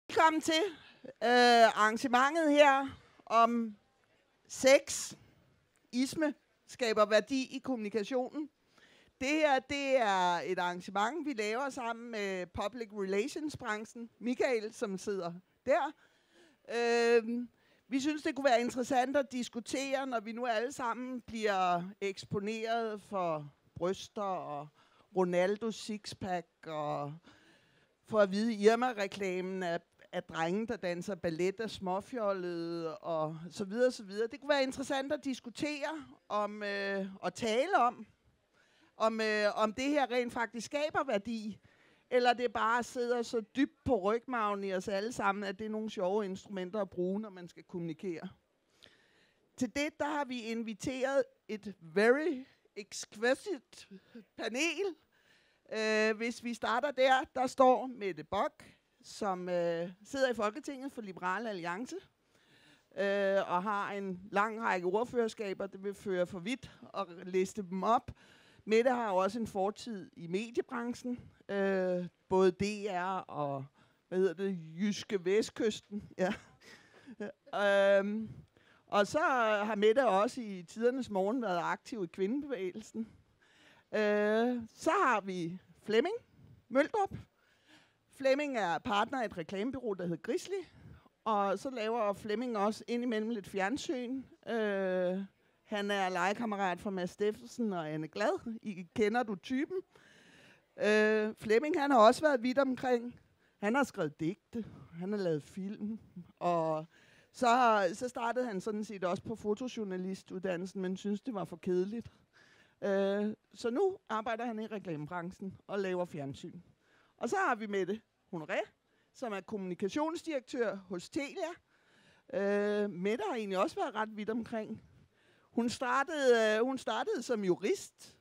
Velkommen til arrangementet her om sexisme skaber værdi i kommunikationen. Det her, det er et arrangement, vi laver sammen med Public Relations-branchen. Michael, som sidder der. Vi synes, det kunne være interessant at diskutere, når vi nu alle sammen bliver eksponeret for bryster og Ronaldo sixpack og for at vide, Irma-reklamen af drenge, der danser ballet af småfjollede og så videre, så videre. Det kunne være interessant at diskutere om og tale om det her rent faktisk skaber værdi, eller det bare sidder så dybt på rygmarven i os alle sammen, at det er nogle sjove instrumenter at bruge, når man skal kommunikere. Til det, der har vi inviteret et very exquisite panel. Hvis vi starter der står Mette Bock, som sidder i Folketinget for Liberal Alliance, og har en lang række ordførerskaber. Det vil føre for vidt at liste dem op. Mette har også en fortid i mediebranchen, både DR og Jyske Vestkysten. Ja. Og så har Mette også i tidernes morgen været aktiv i kvindebevægelsen. Så har vi Flemming Møldrup. Flemming er partner i et reklamebureau, der hedder Grizzly. Og så laver Flemming også indimellem lidt fjernsyn. Han er legekammerat for Mads Steffensen og Anne Glad. Kender du typen? Flemming, han har også været vidt omkring. Han har skrevet digte. Han har lavet film. Og så startede han sådan set også på fotojournalistuddannelsen, men synes det var for kedeligt. Så nu arbejder han i reklamebranchen og laver fjernsyn. Og så har vi Mette Honoré, som er kommunikationsdirektør hos Telia. Mette har egentlig også været ret vidt omkring. Hun startede som jurist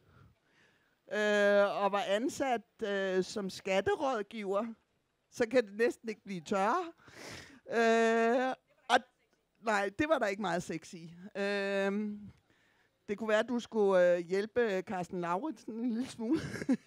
og var ansat som skatterådgiver. Så kan det næsten ikke blive tørre. Nej, det var der ikke meget sex i. Det kunne være, at du skulle hjælpe Carsten Lauritsen en lille smule.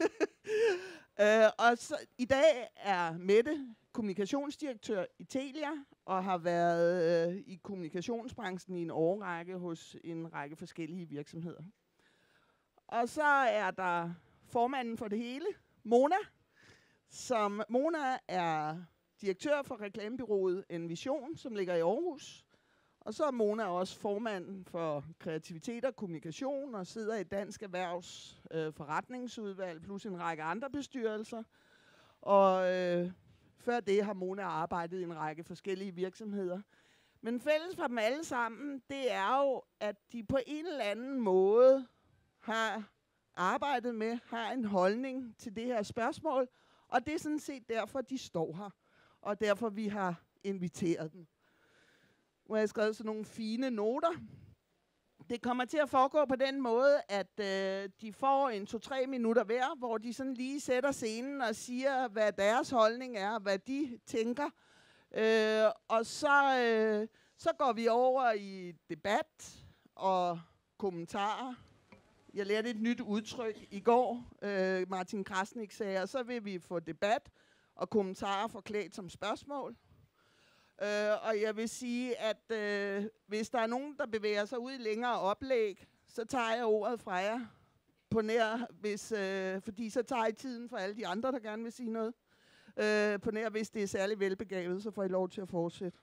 Og så, i dag er Mette kommunikationsdirektør i Telia, og har været i kommunikationsbranchen i en årrække hos en række forskellige virksomheder. Og så er der formanden for det hele, Mona. Mona er direktør for reklamebureauet Envision, som ligger i Aarhus. Og så er Mona også formand for kreativitet og kommunikation, og sidder i Dansk Erhvervs forretningsudvalg, plus en række andre bestyrelser. Og før det har Mona arbejdet i en række forskellige virksomheder. Men fælles for dem alle sammen, det er jo, at de på en eller anden måde har arbejdet med, har en holdning til det her spørgsmål. Og det er sådan set derfor, de står her, og derfor vi har inviteret dem. Nu har jeg skrevet sådan nogle fine noter. Det kommer til at foregå på den måde, at de får en 2-3 minutter hver, hvor de sådan lige sætter scenen og siger, hvad deres holdning er, hvad de tænker. Og så går vi over i debat og kommentarer. Jeg lærte et nyt udtryk i går, Martin Krasnik sagde, og så vil vi få debat og kommentarer forklædt som spørgsmål. Og jeg vil sige, at hvis der er nogen, der bevæger sig ud i længere oplæg, så tager jeg ordet fra jer på nær, fordi så tager I tiden for alle de andre, der gerne vil sige noget. På nær, hvis det er særlig velbegavet, så får I lov til at fortsætte.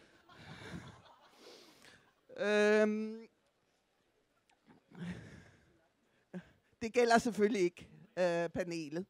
Det gælder selvfølgelig ikke panelet.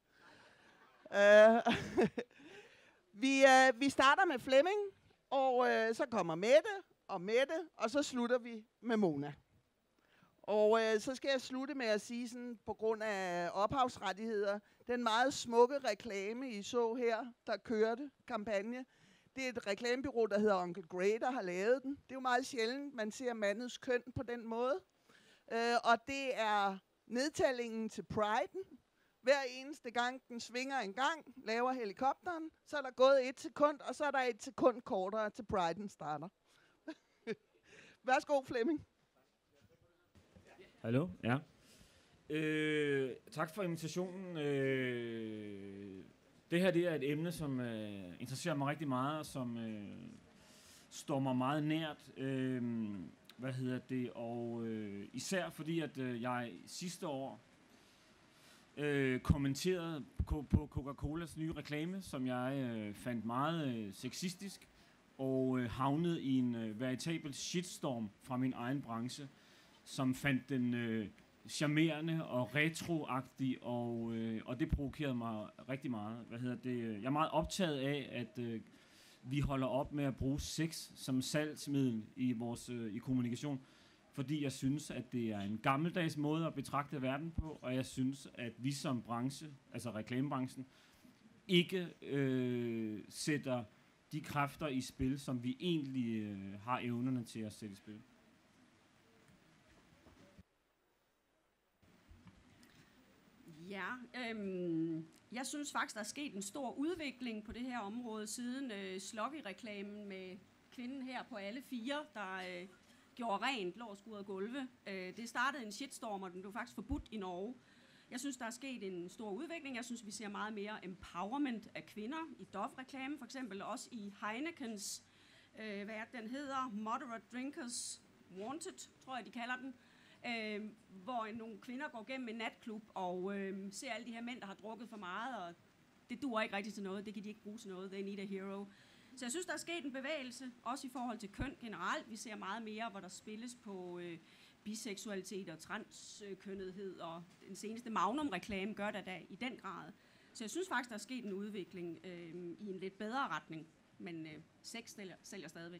Vi starter med Flemming. Og så kommer Mette, og så slutter vi med Mona. Og så skal jeg slutte med at sige, sådan, på grund af ophavsrettigheder, den meget smukke reklame, I så her, der kørte kampagne. Det er et reklamebureau, der hedder Onkel Grey, der har lavet den. Det er jo meget sjældent, man ser mandets køn på den måde. Og det er nedtællingen til Pride'en. Hver eneste gang, den svinger en gang, laver helikopteren, så er der gået 1 sekund, og så er der 1 sekund kortere til Pride'en starter. Værsgo, Flemming. Hallo, ja. Tak for invitationen. Det her det er et emne, som interesserer mig rigtig meget, og som står mig meget nært. Og især fordi, at jeg sidste år kommenterede på Coca-Colas nye reklame, som jeg fandt meget sexistisk, og havnede i en veritabel shitstorm fra min egen branche, som fandt den charmerende og retroagtig, og det provokerede mig rigtig meget. Jeg er meget optaget af, at vi holder op med at bruge sex som salgsmiddel i kommunikation, fordi jeg synes, at det er en gammeldags måde at betragte verden på, og jeg synes, at vi som branche, altså reklamebranchen, ikke sætter de kræfter i spil, som vi egentlig har evnerne til at sætte i spil. Ja, jeg synes faktisk, der er sket en stor udvikling på det her område, siden Slokky-reklamen med kvinden her på alle fire, der gjorde rent, lå skud og gulve. Det startede en shitstorm, og den blev faktisk forbudt i Norge. Jeg synes, der er sket en stor udvikling. Jeg synes, vi ser meget mere empowerment af kvinder i Dove-reklame, for eksempel også i Heinekens, den hedder, Moderate Drinkers Wanted, tror jeg, de kalder den. Hvor nogle kvinder går gennem en natklub og ser alle de her mænd, der har drukket for meget, og det duer ikke rigtig til noget, det kan de ikke bruge til noget, they need a hero. Så jeg synes, der er sket en bevægelse, også i forhold til køn generelt. Vi ser meget mere, hvor der spilles på biseksualitet og transkønnethed, og den seneste Magnum-reklame gør det da i den grad. Så jeg synes faktisk, der er sket en udvikling i en lidt bedre retning, men sex sælger stadigvæk.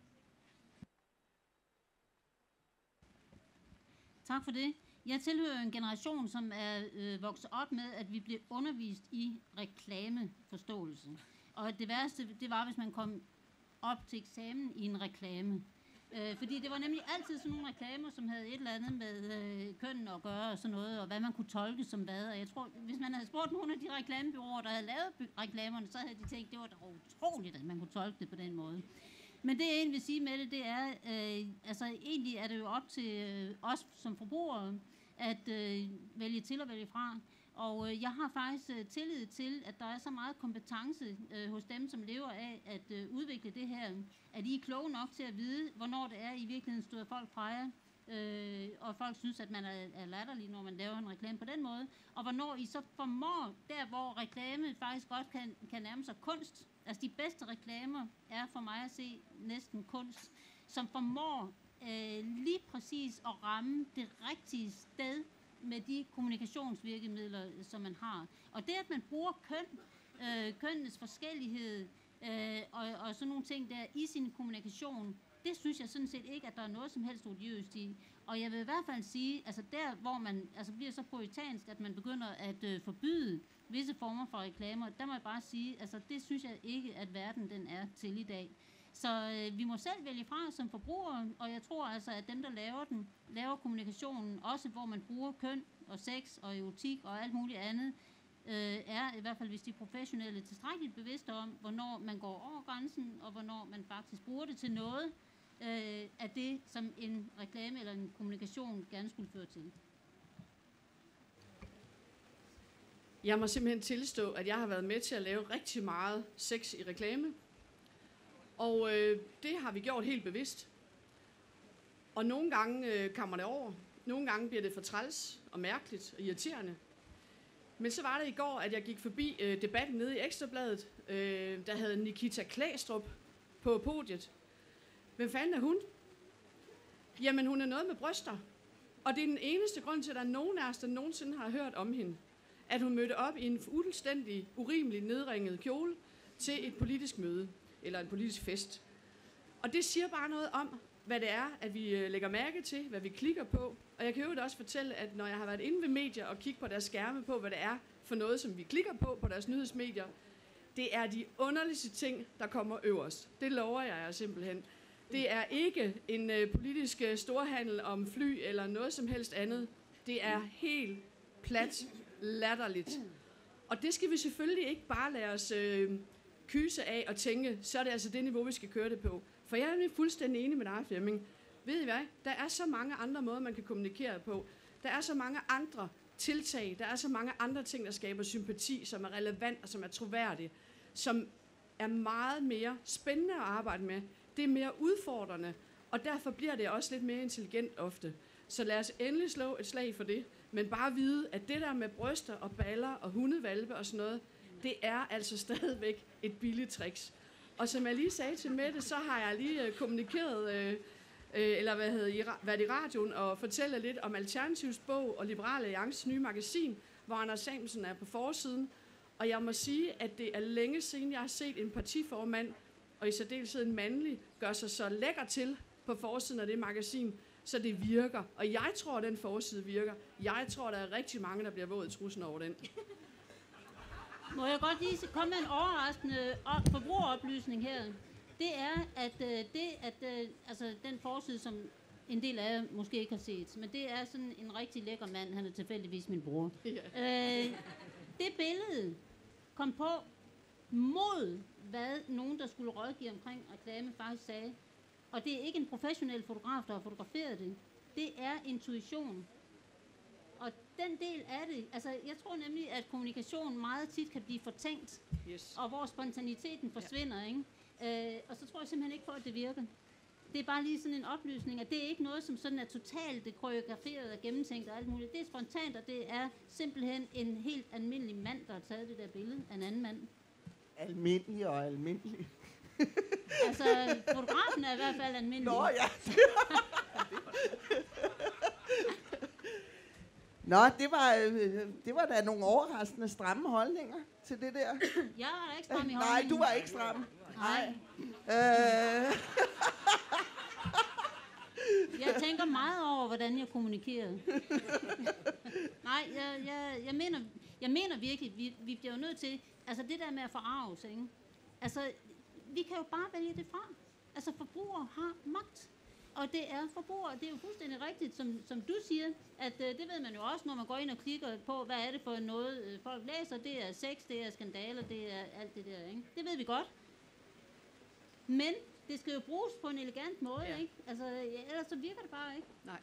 Tak for det. Jeg tilhører en generation, som er vokset op med, at vi blev undervist i reklameforståelse. Og det værste, det var, hvis man kom op til eksamen i en reklame. Fordi det var nemlig altid sådan nogle reklamer, som havde et eller andet med kønnen at gøre og sådan noget, og hvad man kunne tolke som hvad. Og jeg tror, hvis man havde spurgt nogle af de reklamebureauer, der havde lavet reklamerne, så havde de tænkt, det var da utroligt, at man kunne tolke det på den måde. Men det jeg egentlig vil sige med det, det er, egentlig er det jo op til os som forbrugere at vælge til og vælge fra. Og jeg har faktisk tillid til, at der er så meget kompetence hos dem, som lever af at udvikle det her, at I er kloge nok til at vide, hvornår det er, I virkeligheden støder folk fra jer, og folk synes, at man er latterlig, når man laver en reklame på den måde, og hvornår I så formår, der hvor reklame faktisk godt kan nærme sig kunst. Altså de bedste reklamer er for mig at se næsten kunst, som formår lige præcis at ramme det rigtige sted med de kommunikationsvirkemidler, som man har. Og det, at man bruger kønnenes forskellighed og sådan nogle ting der i sin kommunikation, det synes jeg sådan set ikke, at der er noget som helst odiøst i. Og jeg vil i hvert fald sige, altså der, hvor man bliver så puritansk, at man begynder at forbyde visse former for reklamer, der må jeg bare sige, altså det synes jeg ikke, at verden den er til i dag. Så vi må selv vælge fra som forbrugere, og jeg tror altså, at dem, der laver kommunikationen, også hvor man bruger køn og sex og erotik og alt muligt andet, er i hvert fald, hvis de professionelle tilstrækkeligt bevidste om, hvornår man går over grænsen, og hvornår man faktisk bruger det til noget af det, som en reklame eller en kommunikation gerne skulle føre til. Jeg må simpelthen tilstå, at jeg har været med til at lave rigtig meget sex i reklame. Og det har vi gjort helt bevidst. Og nogle gange kommer det over. Nogle gange bliver det for træls og mærkeligt og irriterende. Men så var det i går, at jeg gik forbi debatten nede i Ekstrabladet. Der havde Nikita Klæstrup på podiet. Hvem fanden er hun? Jamen, hun er noget med bryster. Og det er den eneste grund til, at der er nogen af os, der nogensinde har hørt om hende. At hun mødte op i en fuldstændig urimelig nedringet kjole til et politisk møde. Eller en politisk fest. Og det siger bare noget om, hvad det er, at vi lægger mærke til, hvad vi klikker på. Og jeg kan jo også fortælle, at når jeg har været inde ved medier og kigget på deres skærme på, hvad det er for noget, som vi klikker på deres nyhedsmedier, det er de underligste ting, der kommer øverst. Det lover jeg jer simpelthen. Det er ikke en politisk storhandel om fly eller noget som helst andet. Det er helt plat latterligt. Og det skal vi selvfølgelig ikke bare lade os kyse af og tænke, så er det altså det niveau, vi skal køre det på. For jeg er fuldstændig enig med dig, Flemming. Ved I hvad? Der er så mange andre måder, man kan kommunikere på. Der er så mange andre tiltag, der er så mange andre ting, der skaber sympati, som er relevant og som er troværdige, som er meget mere spændende at arbejde med. Det er mere udfordrende, og derfor bliver det også lidt mere intelligent ofte. Så lad os endelig slå et slag for det, men bare vide, at det der med bryster og baller og hundevalpe og sådan noget, det er altså stadigvæk et billigt tricks. Og som jeg lige sagde til Mette, så har jeg lige kommunikeret, været i radioen og fortælle lidt om Alternativs bog og Liberal Alliances nye magasin, hvor Anders Samuelsen er på forsiden. Og jeg må sige, at det er længe siden, jeg har set en partiformand, og i særdeleshed en mandlig, gøre sig så lækker til på forsiden af det magasin, så det virker. Og jeg tror, at den forside virker. Jeg tror, der er rigtig mange, der bliver våd i trussen over den. Må jeg godt lige komme med en overraskende forbrugeroplysning her? Det er, at altså den forside, som en del af jer måske ikke har set, men det er sådan en rigtig lækker mand. Han er tilfældigvis min bror. Yeah. Det billede kom på mod, hvad nogen, der skulle rådgive omkring reklame, faktisk sagde. Og det er ikke en professionel fotograf, der har fotograferet det. Det er intuition. Og den del af det, altså jeg tror nemlig, at kommunikation meget tit kan blive fortænkt, og hvor spontaniteten forsvinder, ikke? Og så tror jeg simpelthen ikke på, at det virker. Det er bare lige sådan en oplysning, at det er ikke noget, som sådan er totalt koreograferet og gennemtænkt og alt muligt. Det er spontant, og det er simpelthen en helt almindelig mand, der har taget det der billede af en anden mand. Almindelig og almindelig. Altså, fotografen er i hvert fald almindelig. Nå, ja. Nå, det var da nogle overraskende stramme holdninger til det der. Jeg var ikke stram i Nej, holdningen. du var ikke stram. Nej. Jeg tænker meget over, hvordan jeg kommunikerer. Nej, jeg mener virkelig, vi bliver jo nødt til, altså det der med at forarve sig, ikke? Altså, vi kan jo bare vælge det fra. Altså, forbrugere har magt. Og det er forbrugere, det er jo fuldstændig rigtigt, som du siger, at det ved man jo også, når man går ind og klikker på, hvad er det for noget, folk læser. Det er sex, det er skandaler, det er alt det der, ikke? Det ved vi godt. Men det skal jo bruges på en elegant måde, ja. Ikke? Altså, ellers så virker det bare ikke. Nej.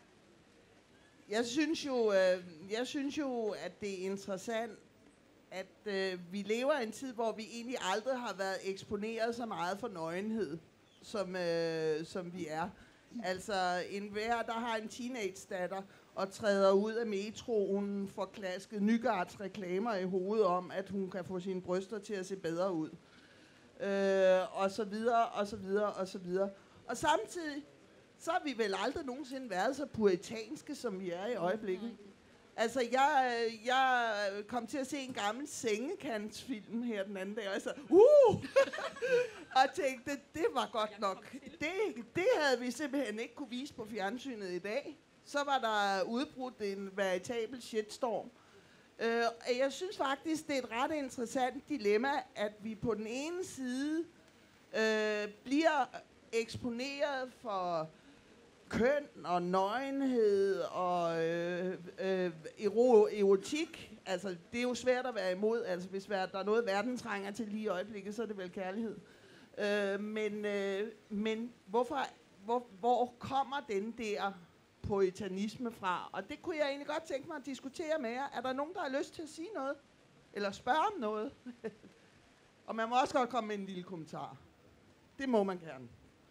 Jeg synes jo, at det er interessant, at vi lever i en tid, hvor vi egentlig aldrig har været eksponeret så meget for nøgenhed, som vi er. Altså enhver, der har en teenage-datter og træder ud af metroen, får klasket Nygards reklamer i hovedet om, at hun kan få sine bryster til at se bedre ud. Og så videre, og så videre, og så videre. Og samtidig, så har vi vel aldrig nogensinde været så puritanske, som vi er i øjeblikket. Altså, jeg kom til at se en gammel sengekantsfilm her den anden dag, og jeg sagde, og tænkte, det var godt nok. Det havde vi simpelthen ikke kunne vise på fjernsynet i dag. Så var der udbrudt en veritabel shitstorm. Jeg synes faktisk, det er et ret interessant dilemma, at vi på den ene side bliver eksponeret for køn og nøgenhed og erotik. Altså, det er jo svært at være imod. Altså, hvis der er noget, verden trænger til lige i øjeblikket, så er det vel kærlighed. Men hvor kommer den der puritanisme fra? Og det kunne jeg egentlig godt tænke mig at diskutere med jer. Er der nogen, der har lyst til at sige noget? Eller spørge om noget? Og man må også godt komme med en lille kommentar. Det må man gerne.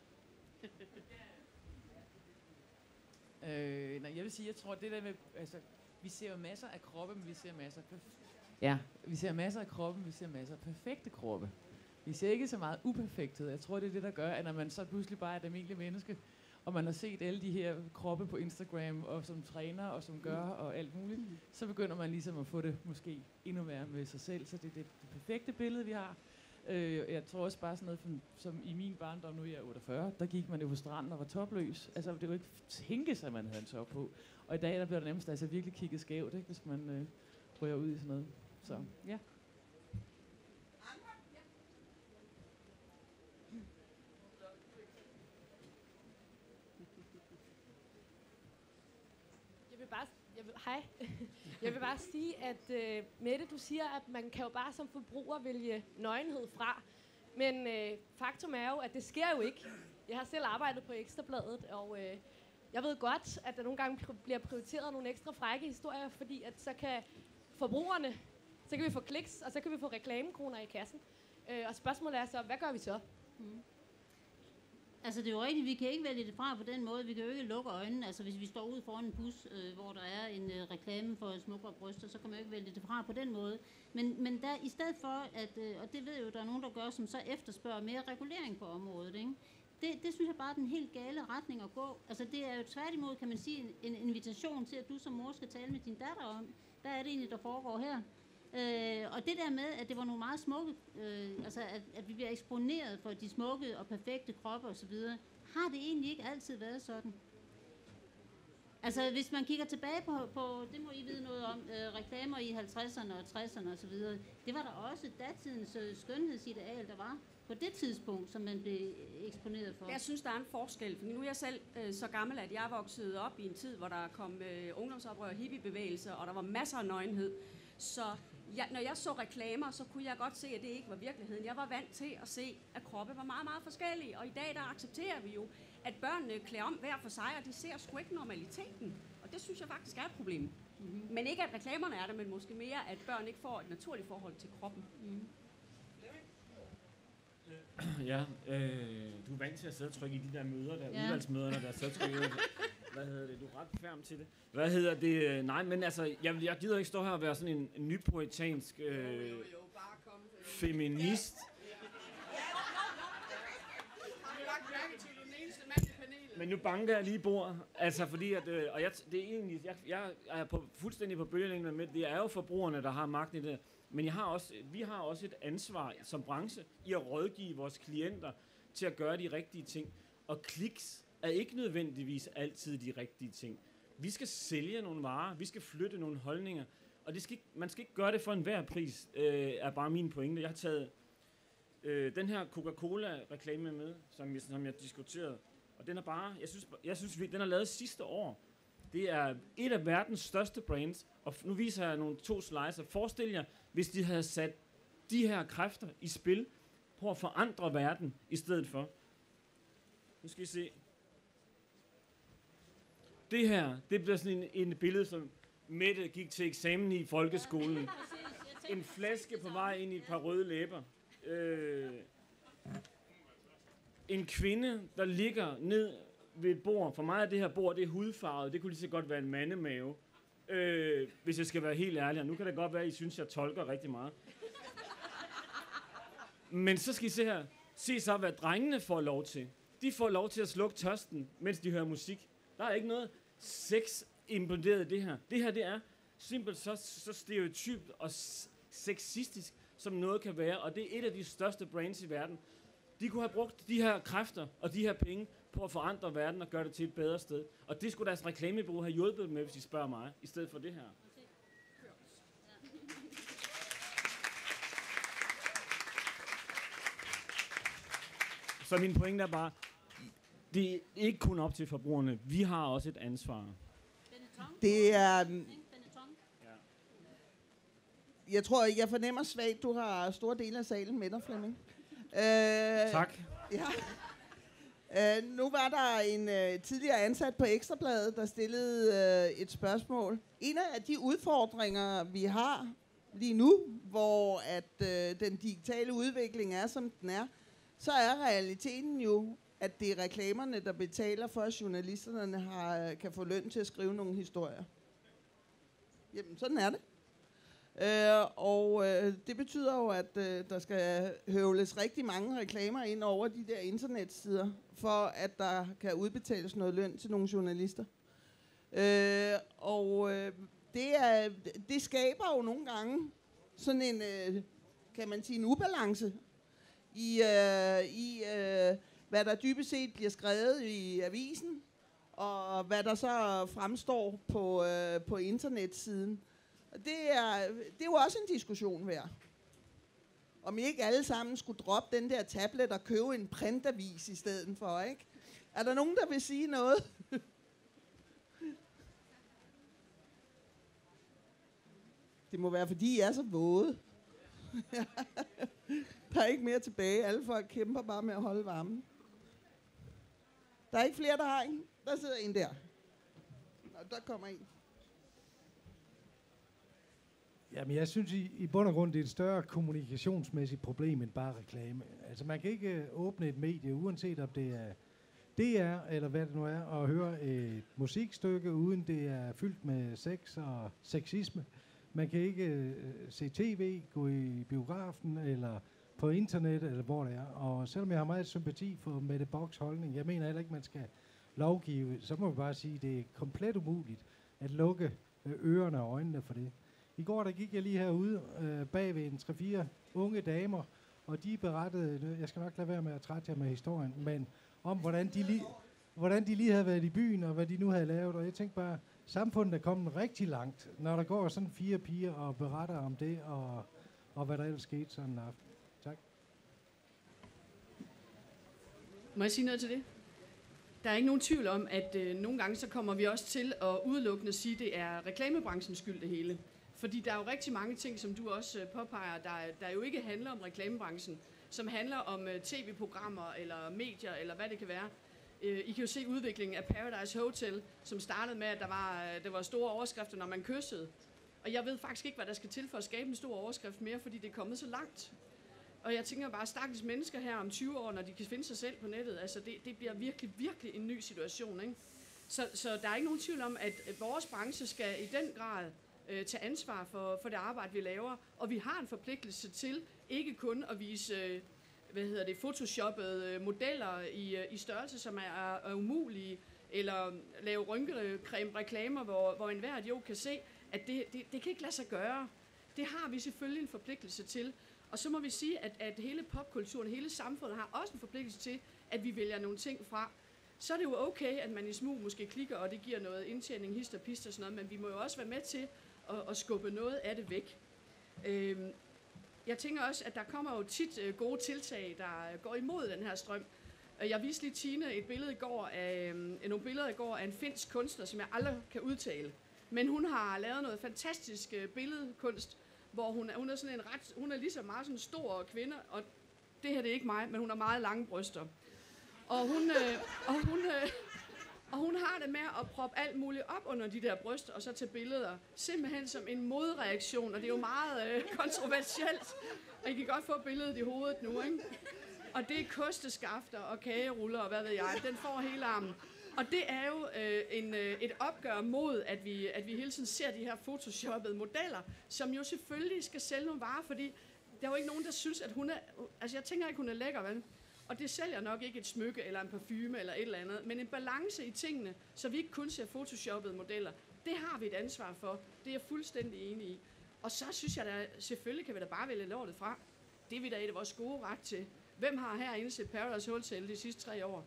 Jeg vil sige, jeg tror, det der med, altså, vi ser jo masser af kroppe, men vi ser masser af kroppe, vi ser masser af perfekte kroppe. Vi ser ikke så meget uperfekthed. Jeg tror, det er det, der gør, at når man så pludselig bare er et almindeligt menneske, og man har set alle de her kroppe på Instagram, og som træner, og som gør, og alt muligt, så begynder man ligesom at få det måske endnu værre med sig selv. Så det er det perfekte billede, vi har. Jeg tror også bare sådan noget, som i min barndom, nu er jeg 48, der gik man jo på stranden og var topløs. Altså, det var ikke tænkes, at man havde en top på. Og i dag, der bliver det nemmest altså virkelig kigget skævt, ikke, hvis man rører ud i sådan noget. Så, ja. Jeg vil bare sige, at Mette, du siger, at man kan jo bare som forbruger vælge nøgenhed fra. Men faktum er jo, at det sker jo ikke. Jeg har selv arbejdet på Ekstrabladet, og Jeg ved godt, at der nogle gange bliver prioriteret nogle ekstra frække historier, fordi at så kan forbrugerne, så kan vi få kliks, og så kan vi få reklamekroner i kassen. Og spørgsmålet er så, hvad gør vi så? Altså det er jo rigtigt, vi kan ikke vælge det fra på den måde. Vi kan jo ikke lukke øjnene. Altså hvis vi står ude foran en bus, hvor der er en reklame for smukkere bryster, så kan man jo ikke vælge det fra på den måde. Men der, i stedet for, og det ved jo, der er nogen, der gør, som så efterspørger mere regulering på området, ikke? Det synes jeg bare er den helt gale retning at gå. Altså det er jo tværtimod, kan man sige, en invitation til, at du som mor skal tale med din datter om, hvad er det egentlig, der foregår her? Og det der med, at det var nogle meget smukke, altså at vi bliver eksponeret for de smukke og perfekte kroppe osv., har det egentlig ikke altid været sådan? Altså hvis man kigger tilbage på det må I vide noget om, reklamer i 50'erne og 60'erne osv., det var der også datidens skønhedsideal, der var på det tidspunkt, som man blev eksponeret for. Jeg synes, der er en forskel, for nu er jeg selv så gammel, at jeg voksede op i en tid, hvor der kom ungdomsoprør og hippiebevægelser, og der var masser af nøgenhed. Så når jeg så reklamer, så kunne jeg godt se, at det ikke var virkeligheden. Jeg var vant til at se, at kroppe var meget, meget forskellige. Og i dag, der accepterer vi jo, at børnene klæder om hver for sig, og de ser sgu ikke normaliteten. Og det synes jeg faktisk er et problem. Mm-hmm. Men ikke, at reklamerne er der, men måske mere, at børn ikke får et naturligt forhold til kroppen. Mm-hmm. Ja, du er vant til at sidde og trykke i de der møder, der udvalgsmøderne, der sidder og trykker. Hvad hedder det? Du er ret færm til det. Hvad hedder det? Nej, men altså, jeg gider ikke stå her og være sådan en nypuritansk feminist. Men nu banker jeg lige bord, altså fordi at, og det er egentlig, jeg er fuldstændig på bølgelængde med, det er jo forbrugerne, der har magten i det. Men vi har også et ansvar som branche i at rådgive vores klienter til at gøre de rigtige ting. Og kliks er ikke nødvendigvis altid de rigtige ting. Vi skal sælge nogle varer, vi skal flytte nogle holdninger, og man skal ikke gøre det for enhver pris, er bare min pointe. Jeg har taget den her Coca-Cola-reklame med, som jeg diskuterede, og den er bare, jeg synes den er lavet sidste år. Det er et af verdens største brands, og nu viser jeg 2 slides. Forestil jer, hvis de havde sat de her kræfter i spil på at forandre verden i stedet for. Nu skal I se. Det her, det bliver sådan en billede, som Mette gik til eksamen i folkeskolen. En flaske på vej ind i et par røde læber. En kvinde, der ligger ned ved et bord. For mig er det her bord, det er hudfarvet. Det kunne lige så godt være en mandemave. Hvis jeg skal være helt ærlig. Og nu kan det godt være, at I synes, jeg tolker rigtig meget. Men så skal I se her. Se så, hvad drengene får lov til. De får lov til at slukke tørsten, mens de hører musik. Der er ikke noget sex imploderet i det her. Det her, det er simpelthen så stereotypt og sexistisk, som noget kan være. Og det er et af de største brands i verden. De kunne have brugt de her kræfter og de her penge på at forandre verden og gøre det til et bedre sted. Og det skulle deres reklamebureau have hjulpet med, hvis de spørger mig, i stedet for det her. Så min pointe er bare, det er ikke kun op til forbrugerne. Vi har også et ansvar. Det er... Jeg tror, jeg fornemmer svagt, du har store dele af salen med dig, Flemming. Tak. Ja. Nu var der en tidligere ansat på Ekstrabladet, der stillede et spørgsmål. En af de udfordringer, vi har lige nu, hvor at den digitale udvikling er, som den er, så er realiteten jo, at det er reklamerne, der betaler for, at journalisterne kan få løn til at skrive nogle historier. Jamen, sådan er det. Det betyder jo, at der skal høvles rigtig mange reklamer ind over de der internetsider, for at der kan udbetales noget løn til nogle journalister. Det skaber jo nogle gange sådan en, kan man sige, en ubalance i hvad der dybest set bliver skrevet i avisen, og hvad der så fremstår på internetsiden. Det er jo også en diskussion værd. Om I ikke alle sammen skulle droppe den der tablet og købe en printavis i stedet for, ikke? Er der nogen, der vil sige noget? Det må være, fordi I er så våde. Der er ikke mere tilbage. Alle folk kæmper bare med at holde varmen. Der er ikke flere, der har en. Der sidder en der. Og der kommer en. Jamen, jeg synes i bund og grund, det er et større kommunikationsmæssigt problem end bare reklame. Altså, man kan ikke åbne et medie, uanset om det er DR, eller hvad det nu er, og høre et musikstykke, uden det er fyldt med sex og sexisme. Man kan ikke se tv, gå i biografen, eller på internet, eller hvor det er. Og selvom jeg har meget sympati for Mette Bocks holdning, jeg mener heller ikke, man skal lovgive, så må vi bare sige, at det er komplet umuligt at lukke ørerne og øjnene for det. I går der gik jeg lige herude bag ved en 3-4 unge damer, og de berettede, jeg skal nok lade være med at trætte jer med historien, men om hvordan de lige havde været i byen, og hvad de nu havde lavet. Og jeg tænkte bare, samfundet er kommet rigtig langt, når der går sådan 4 piger og beretter om det, og hvad der ellers skete sådan en aften. Tak. Må jeg sige noget til det? Der er ikke nogen tvivl om, at nogle gange så kommer vi også til at udelukkende sige, at det er reklamebranchens skyld det hele. Fordi der er jo rigtig mange ting, som du også påpeger, der jo ikke handler om reklamebranchen, som handler om tv-programmer eller medier eller hvad det kan være. I kan jo se udviklingen af Paradise Hotel, som startede med, at der var store overskrifter, når man kyssede. Og jeg ved faktisk ikke, hvad der skal til for at skabe en stor overskrift mere, fordi det er kommet så langt. Og jeg tænker bare, stakkels mennesker her om 20 år, når de kan finde sig selv på nettet, altså det bliver virkelig, virkelig en ny situation, ikke? Så der er ikke nogen tvivl om, at vores branche skal i den grad tage ansvar for det arbejde, vi laver. Og vi har en forpligtelse til ikke kun at vise photoshoppede modeller i størrelse, som er umulige, eller lave rynkekrem-reklamer, hvor enhver idiot kan se, at det kan ikke lade sig gøre. Det har vi selvfølgelig en forpligtelse til. Og så må vi sige, at hele popkulturen, hele samfundet har også en forpligtelse til, at vi vælger nogle ting fra. Så er det jo okay, at man i smug måske klikker, og det giver noget indtjening, hist og pist og sådan noget, men vi må jo også være med til at skubbe noget af det væk. Jeg tænker også, at der kommer jo tit gode tiltag, der går imod den her strøm. Jeg viste lige Tine nogle billeder i går af en finsk kunstner, som jeg aldrig kan udtale. Men hun har lavet noget fantastisk billedkunst, hvor hun er sådan hun er ligesom meget sådan en stor kvinde, og det her det er ikke mig, men hun har meget lange bryster. Og hun har det med at proppe alt muligt op under de der bryster, og så til billeder, simpelthen som en modreaktion, og det er jo meget kontroversielt. Og I kan godt få billedet i hovedet nu, ikke? Og det er kosteskafter og kageruller og hvad ved jeg, den får hele armen. Og det er jo et opgør mod, at vi hele tiden ser de her photoshoppede modeller, som jo selvfølgelig skal sælge nogle varer, fordi der er jo ikke nogen, der synes, at hun er... Altså, jeg tænker ikke, hun er lækker, vel? Og det sælger nok ikke et smykke eller en parfume eller et eller andet, men en balance i tingene, så vi ikke kun ser photoshoppede modeller. Det har vi et ansvar for. Det er jeg fuldstændig enig i. Og så synes jeg da, selvfølgelig kan vi da bare vælge lortet fra. Det er vi da et af vores gode ret til. Hvem har herinde set Paradise Hotel de sidste 3 år?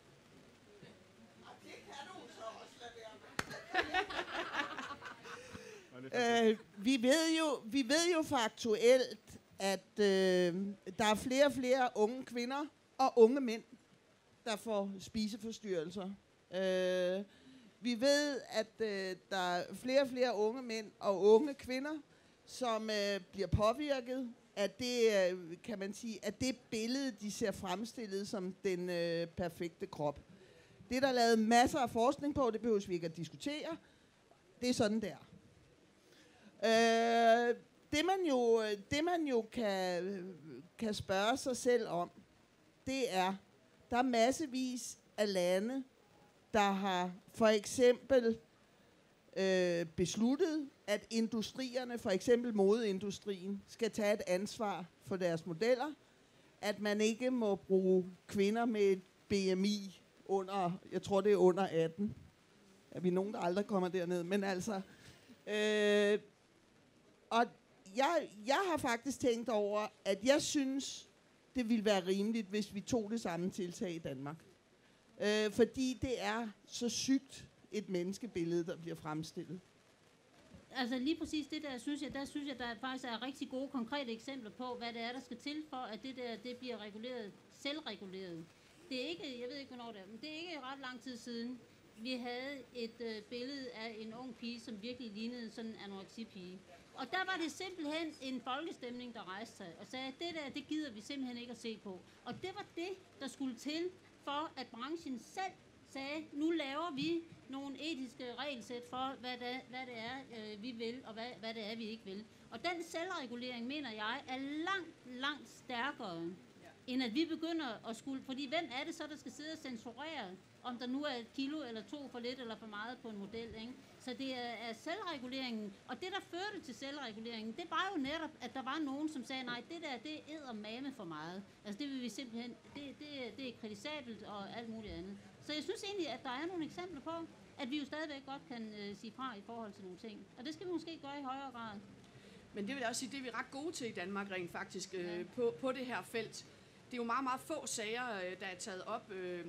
Vi ved jo faktuelt, at der er flere og flere unge kvinder og unge mænd, der får spiseforstyrrelser. Vi ved, at der er flere og flere unge mænd og unge kvinder, som bliver påvirket af det, kan man sige, at det billede, de ser fremstillet som den perfekte krop. Det er der lavet masser af forskning på, det behøver vi ikke at diskutere. Det er sådan der. Det man jo kan spørge sig selv om, det er, der er massevis af lande, der har for eksempel besluttet, at industrierne, for eksempel modeindustrien, skal tage et ansvar for deres modeller, at man ikke må bruge kvinder med et BMI under, jeg tror det er under 18. Er vi nogen, der aldrig kommer derned, men altså... Og jeg har faktisk tænkt over, at jeg synes, det ville være rimeligt, hvis vi tog det samme tiltag i Danmark. Fordi det er så sygt et menneskebillede, der bliver fremstillet. Altså lige præcis det der synes jeg, der faktisk er rigtig gode konkrete eksempler på, hvad det er, der skal til for, at det bliver reguleret, selvreguleret. Det er ikke, jeg ved ikke, hvornår det er, men det er ikke ret lang tid siden, vi havde et billede af en ung pige, som virkelig lignede sådan en anoreksipige. Og der var det simpelthen en folkestemning, der rejste sig og sagde, at det gider vi simpelthen ikke at se på. Og det var det, der skulle til for, at branchen selv sagde, nu laver vi nogle etiske regelsæt for, hvad det er, vi vil, og hvad det er, vi ikke vil. Og den selvregulering, mener jeg, er langt stærkere, end at vi begynder at skulle... Fordi hvem er det så, der skal sidde og censurere, om der nu er 1 kilo eller 2 for lidt eller for meget på en model, ikke? Så det er selvreguleringen. Og det, der førte til selvreguleringen, det var jo netop, at der var nogen, som sagde, nej, det der, det er eddermame for meget. Altså det vil vi simpelthen... Det er kritisabelt og alt muligt andet. Så jeg synes egentlig, at der er nogle eksempler på, at vi jo stadigvæk godt kan sige fra i forhold til nogle ting. Og det skal vi måske gøre i højere grad. Men det vil jeg også sige, det er vi ret gode til i Danmark rent faktisk, på det her felt. Det er jo meget, meget få sager, der er taget op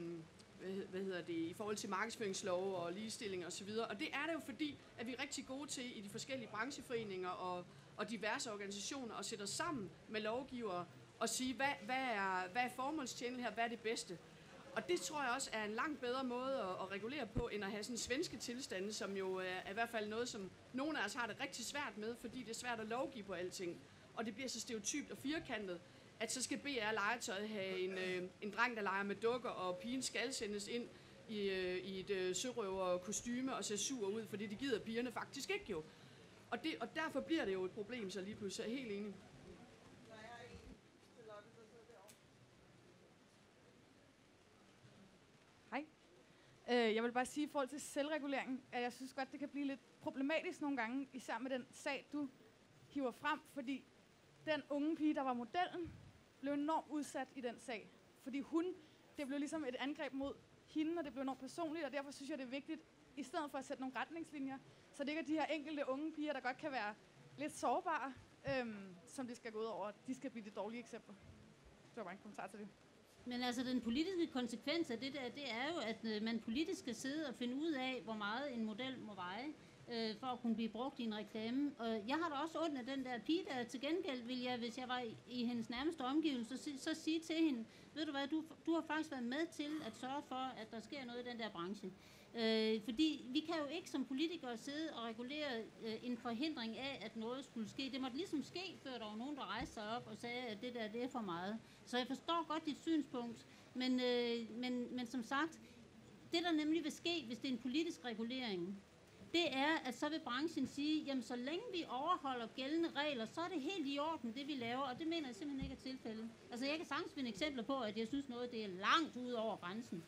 i forhold til markedsføringslov og ligestilling osv. Og det er det jo fordi, at vi er rigtig gode til i de forskellige brancheforeninger og diverse organisationer at sætte os sammen med lovgivere og sige, hvad er formålstjenligt her, hvad er det bedste. Og det tror jeg også er en langt bedre måde at regulere på, end at have sådan svenske tilstande, som jo er i hvert fald noget, som nogle af os har det rigtig svært med, fordi det er svært at lovgive på alting. Og det bliver så stereotypt og firkantet, at så skal BR Legetøj have en dreng, der leger med dukker, og pigen skal sendes ind i et sørøverkostyme og ser sur ud, fordi det gider pigerne faktisk ikke jo. Og derfor bliver det jo et problem, så lige pludselig. Jeg er helt enig. Jeg vil bare sige i forhold til selvregulering, at jeg synes godt, det kan blive lidt problematisk nogle gange, især med den sag, du hiver frem, fordi den unge pige, der var modellen, blev enormt udsat i den sag. Fordi det blev ligesom et angreb mod hende, og det blev enormt personligt, og derfor synes jeg, det er vigtigt, i stedet for at sætte nogle retningslinjer, så det ikke er de her enkelte unge piger, der godt kan være lidt sårbare, som det skal gå ud over, de skal blive de dårlige eksempler. Det var bare en kommentar til det. Men altså, den politiske konsekvens af det der, det er jo, at man politisk skal sidde og finde ud af, hvor meget en model må veje, for at kunne blive brugt i en reklame. Og jeg har da også ondt af den der pige, der til gengæld vil jeg, hvis jeg var i hendes nærmeste omgivelser, så sige til hende, ved du hvad, du har faktisk været med til at sørge for, at der sker noget i den der branche. Fordi vi kan jo ikke som politikere sidde og regulere en forhindring af, at noget skulle ske. Det måtte ligesom ske, før der var nogen, der rejste sig op og sagde, at det der, det er for meget. Så jeg forstår godt dit synspunkt, men som sagt, det der nemlig vil ske, hvis det er en politisk regulering, det er, at så vil branchen sige, jamen så længe vi overholder gældende regler, så er det helt i orden, det vi laver, og det mener jeg simpelthen ikke er tilfældet. Altså jeg kan sagtens finde eksempler på, at jeg synes noget, det er langt ud over grænsen.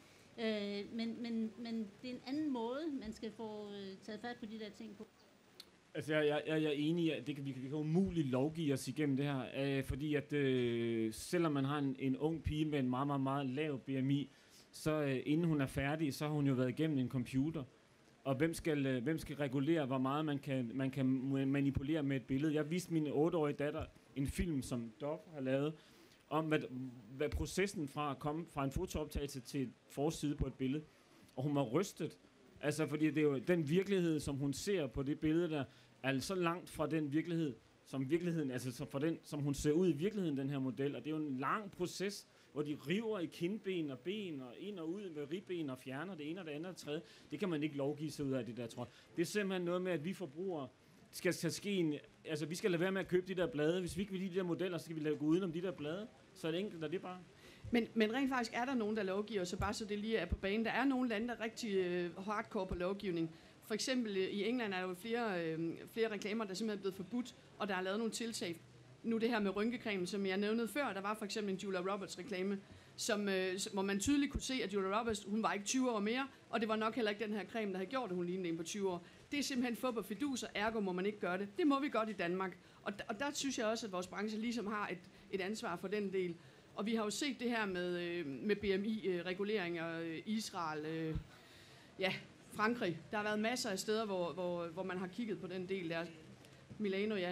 Men det er en anden måde, man skal få taget fat på de der ting på. Altså jeg er enig i, at vi kan umuligt lovgive os igennem det her, fordi at selvom man har en ung pige med en meget, meget, meget lav BMI, så inden hun er færdig, så har hun jo været igennem en computer. Og hvem skal regulere, hvor meget man kan manipulere med et billede? Jeg viste min 8-årige datter en film, som Dove har lavet, om hvad processen fra at komme fra en fotooptagelse til forside på et billede. Og hun var rystet. Altså, fordi det er jo den virkelighed, som hun ser på det billede der, er så langt fra den virkelighed, altså fra den, som hun ser ud i virkeligheden, den her model. Og det er jo en lang proces, hvor de river i kindben og ben og ind og ud med ribben og fjerner det ene og det andet og det tredje. Det kan man ikke lovgive sig ud af, det der, tror jeg. Det er simpelthen noget med, at vi forbrugere skal ske altså vi skal lade være med at købe de der blade. Hvis vi ikke vil lide de der modeller, så skal vi gå udenom de der blade. Så er det enkelt, og det er bare... Men rent faktisk er der nogen, der lovgiver, så bare så det lige er på banen. Der er nogle lande, der er rigtig hardcore på lovgivning. For eksempel i England er der jo flere reklamer, der simpelthen er blevet forbudt, og der er lavet nogle tiltag. Nu det her med rynkecreme, som jeg nævnede før, der var for eksempel en Julia Roberts reklame, hvor man tydeligt kunne se, at Julia Roberts, hun var ikke 20 år mere, og det var nok heller ikke den her creme, der havde gjort det, hun lignede en på 20 år. Det er simpelthen fup og fidus, og ergo må man ikke gøre det. Det må vi godt i Danmark. Og der synes jeg også, at vores branche ligesom har et ansvar for den del. Og vi har jo set det her med BMI-reguleringer, Israel, Frankrig. Der har været masser af steder, hvor man har kigget på den del der. Milano, ja.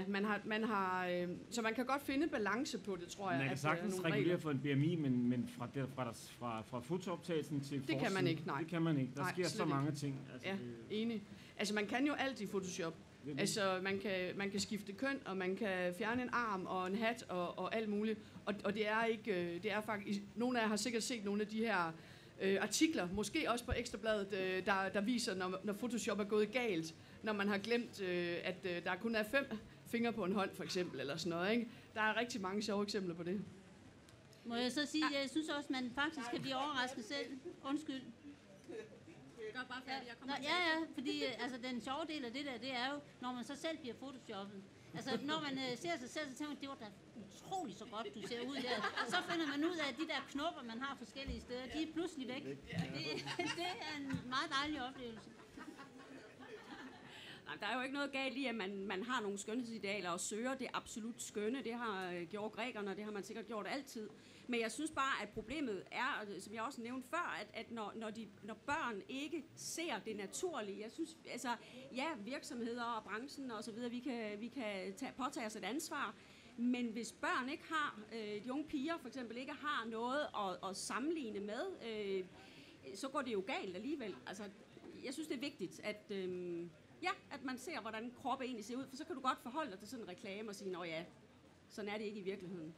Så man kan godt finde balance på det, tror jeg. Man kan sagtens regulere for en BMI, men fra fotooptagelsen til forsiden, kan man ikke, nej. Det kan man ikke. Der sker så mange ting. Altså, ja, enig. Altså man kan jo alt i Photoshop. Altså man kan skifte køn, og man kan fjerne en arm og en hat og alt muligt. Og det er ikke, det er faktisk, nogle af jer har sikkert set nogle af de her artikler, måske også på Ekstrabladet, der viser, når Photoshop er gået galt, når man har glemt, at der kun er 5 fingre på en hånd, for eksempel, eller sådan noget, ikke? Der er rigtig mange sjove eksempler på det. Må jeg så sige, jeg synes også, man faktisk kan blive overrasket selv. Undskyld. Gør bare færdig, jeg kommer fordi altså, den sjove del af det der, det er jo, når man så selv bliver photoshoppet. Altså, når man ser sig selv, så tænker man, det var da utroligt så godt, du ser ud der. Og så finder man ud af, at de der knopper, man har forskellige steder, de er pludselig væk. Det er en meget dejlig oplevelse. Nej, der er jo ikke noget galt i, at man har nogle skønhedsidealer og søger det absolut skønne. Det har gjort grækerne, og det har man sikkert gjort altid. Men jeg synes bare, at problemet er, som jeg også nævnte før, at når børn ikke ser det naturlige, jeg synes, altså, ja, virksomheder og branchen og så videre, vi kan påtage os et ansvar, men hvis børn ikke har, de unge piger for eksempel ikke har noget at sammenligne med, så går det jo galt alligevel. Altså, jeg synes, det er vigtigt, at man ser, hvordan kroppen egentlig ser ud, for så kan du godt forholde dig til sådan en reklame og sige, nå ja, sådan er det ikke i virkeligheden.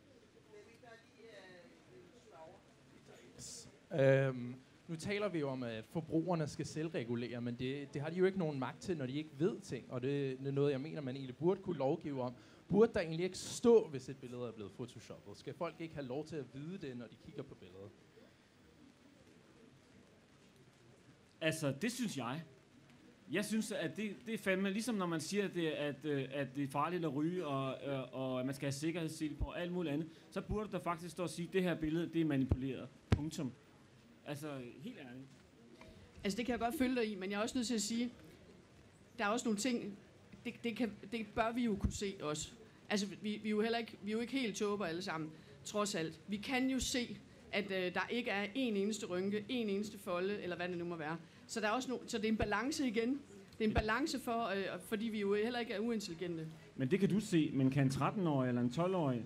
Nu taler vi jo om, at forbrugerne skal selvregulere, men det har de jo ikke nogen magt til, når de ikke ved ting, og det er noget, jeg mener, man egentlig burde kunne lovgive om. Burde der egentlig ikke stå, hvis et billede er blevet photoshoppet? Skal folk ikke have lov til at vide det, når de kigger på billedet? Altså, det synes jeg. Jeg synes, at det er fandme, ligesom når man siger, at det er farligt at ryge, og at man skal have sikkerhedssele på og alt muligt andet, så burde der faktisk stå at sige, at det her billede, det er manipuleret. Punktum. Altså, helt ærligt. Altså, det kan jeg godt følge dig i, men jeg er også nødt til at sige, der er også nogle ting, det bør vi jo kunne se også. Altså, vi er jo ikke helt tåber alle sammen, trods alt. Vi kan jo se, at der ikke er en eneste rynke, en eneste folde, eller hvad det nu må være. Så, der er også så det er en balance igen. Det er en balance fordi vi jo heller ikke er uintelligente. Men det kan du se, men kan en 13-årig eller en 12-årig?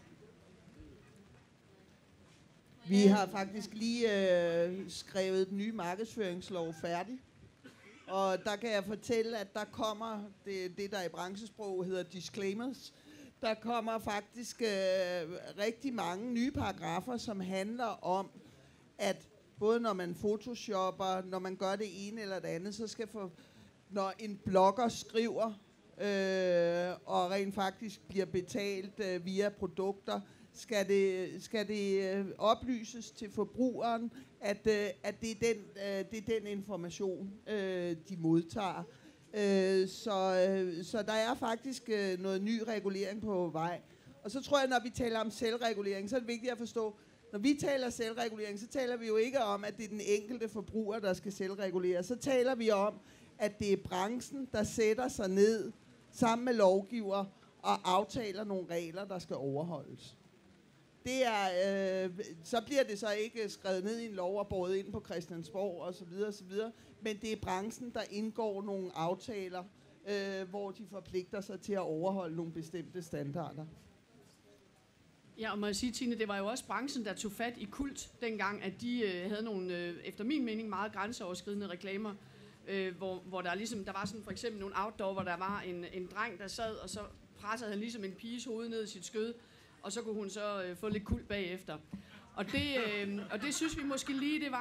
Vi har faktisk lige skrevet den nye markedsføringslov færdig. Og der kan jeg fortælle, at der kommer det der i branchesprog hedder disclaimers. Der kommer faktisk rigtig mange nye paragrafer, som handler om, at både når man photoshopper, når man gør det ene eller det andet, så skal når en blogger skriver og rent faktisk bliver betalt via produkter, skal det oplyses til forbrugeren, at det er den information, de modtager. Så der er faktisk noget ny regulering på vej. Og så tror jeg, når vi taler om selvregulering, så er det vigtigt at forstå, når vi taler selvregulering, så taler vi jo ikke om, at det er den enkelte forbruger, der skal selvregulere. Så taler vi om, at det er branchen, der sætter sig ned sammen med lovgiver og aftaler nogle regler, der skal overholdes. Det er, så bliver det så ikke skrevet ned i en lov og båret ind på Christiansborg osv., men det er branchen, der indgår nogle aftaler, hvor de forpligter sig til at overholde nogle bestemte standarder. Ja, og må jeg sige, Tine, det var jo også branchen, der tog fat i Kult dengang, at de havde nogle, efter min mening, meget grænseoverskridende reklamer, hvor der var sådan for eksempel nogle outdoor, hvor der var en dreng, der sad, og så pressede han ligesom en piges hoved ned i sit skød, og så kunne hun så få lidt Kult bagefter. Og det synes vi måske lige, det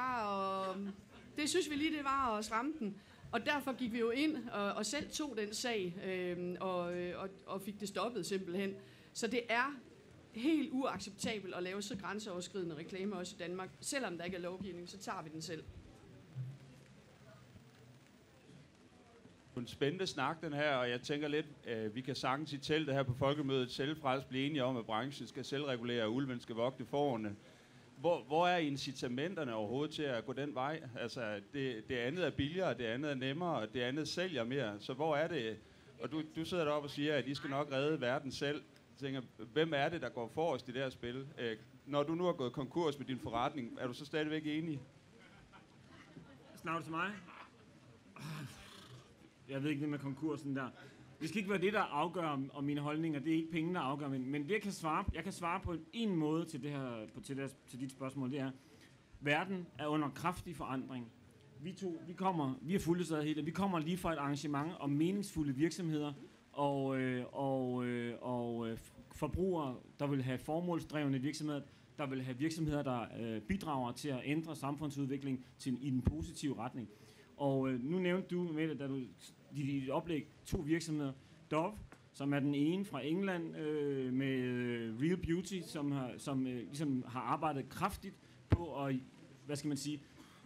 var at stramme den. Og derfor gik vi jo ind og selv tog den sag, og fik det stoppet simpelthen. Så det er helt uacceptabelt at lave så grænseoverskridende reklame også i Danmark. Selvom der ikke er lovgivning, så tager vi den selv. En spændende snak, den her, og jeg tænker lidt, vi kan sagtens i teltet her på Folkemødet selvfrelst blive enige om, at branchen skal selvregulere, og ulven skal vogte fårene. Hvor er incitamenterne overhovedet til at gå den vej? Altså, det andet er billigere, det andet er nemmere, og det andet sælger mere. Så hvor er det? Og du sidder deroppe og siger, at I skal nok redde verden selv. Jeg tænker, hvem er det, der går forrest i det her spil? Når du nu har gået konkurs med din forretning, er du så stadigvæk enig? Snakker du til mig? Jeg ved ikke det med konkursen der. Det skal ikke være det, der afgør om mine holdninger. Det er ikke penge, der afgør. Men det, jeg kan svare på en måde til til dit spørgsmål, det er, verden er under kraftig forandring. Vi er fuldstændig helt, vi kommer lige fra et arrangement om meningsfulde virksomheder og forbrugere, der vil have formålsdrevne virksomheder, der vil have virksomheder, der bidrager til at ændre samfundsudviklingen i den positive retning. Og nu nævnte du med det, da du i dit oplæg 2 virksomheder. Dove, som er den ene fra England med Real Beauty, som ligesom har arbejdet kraftigt på at,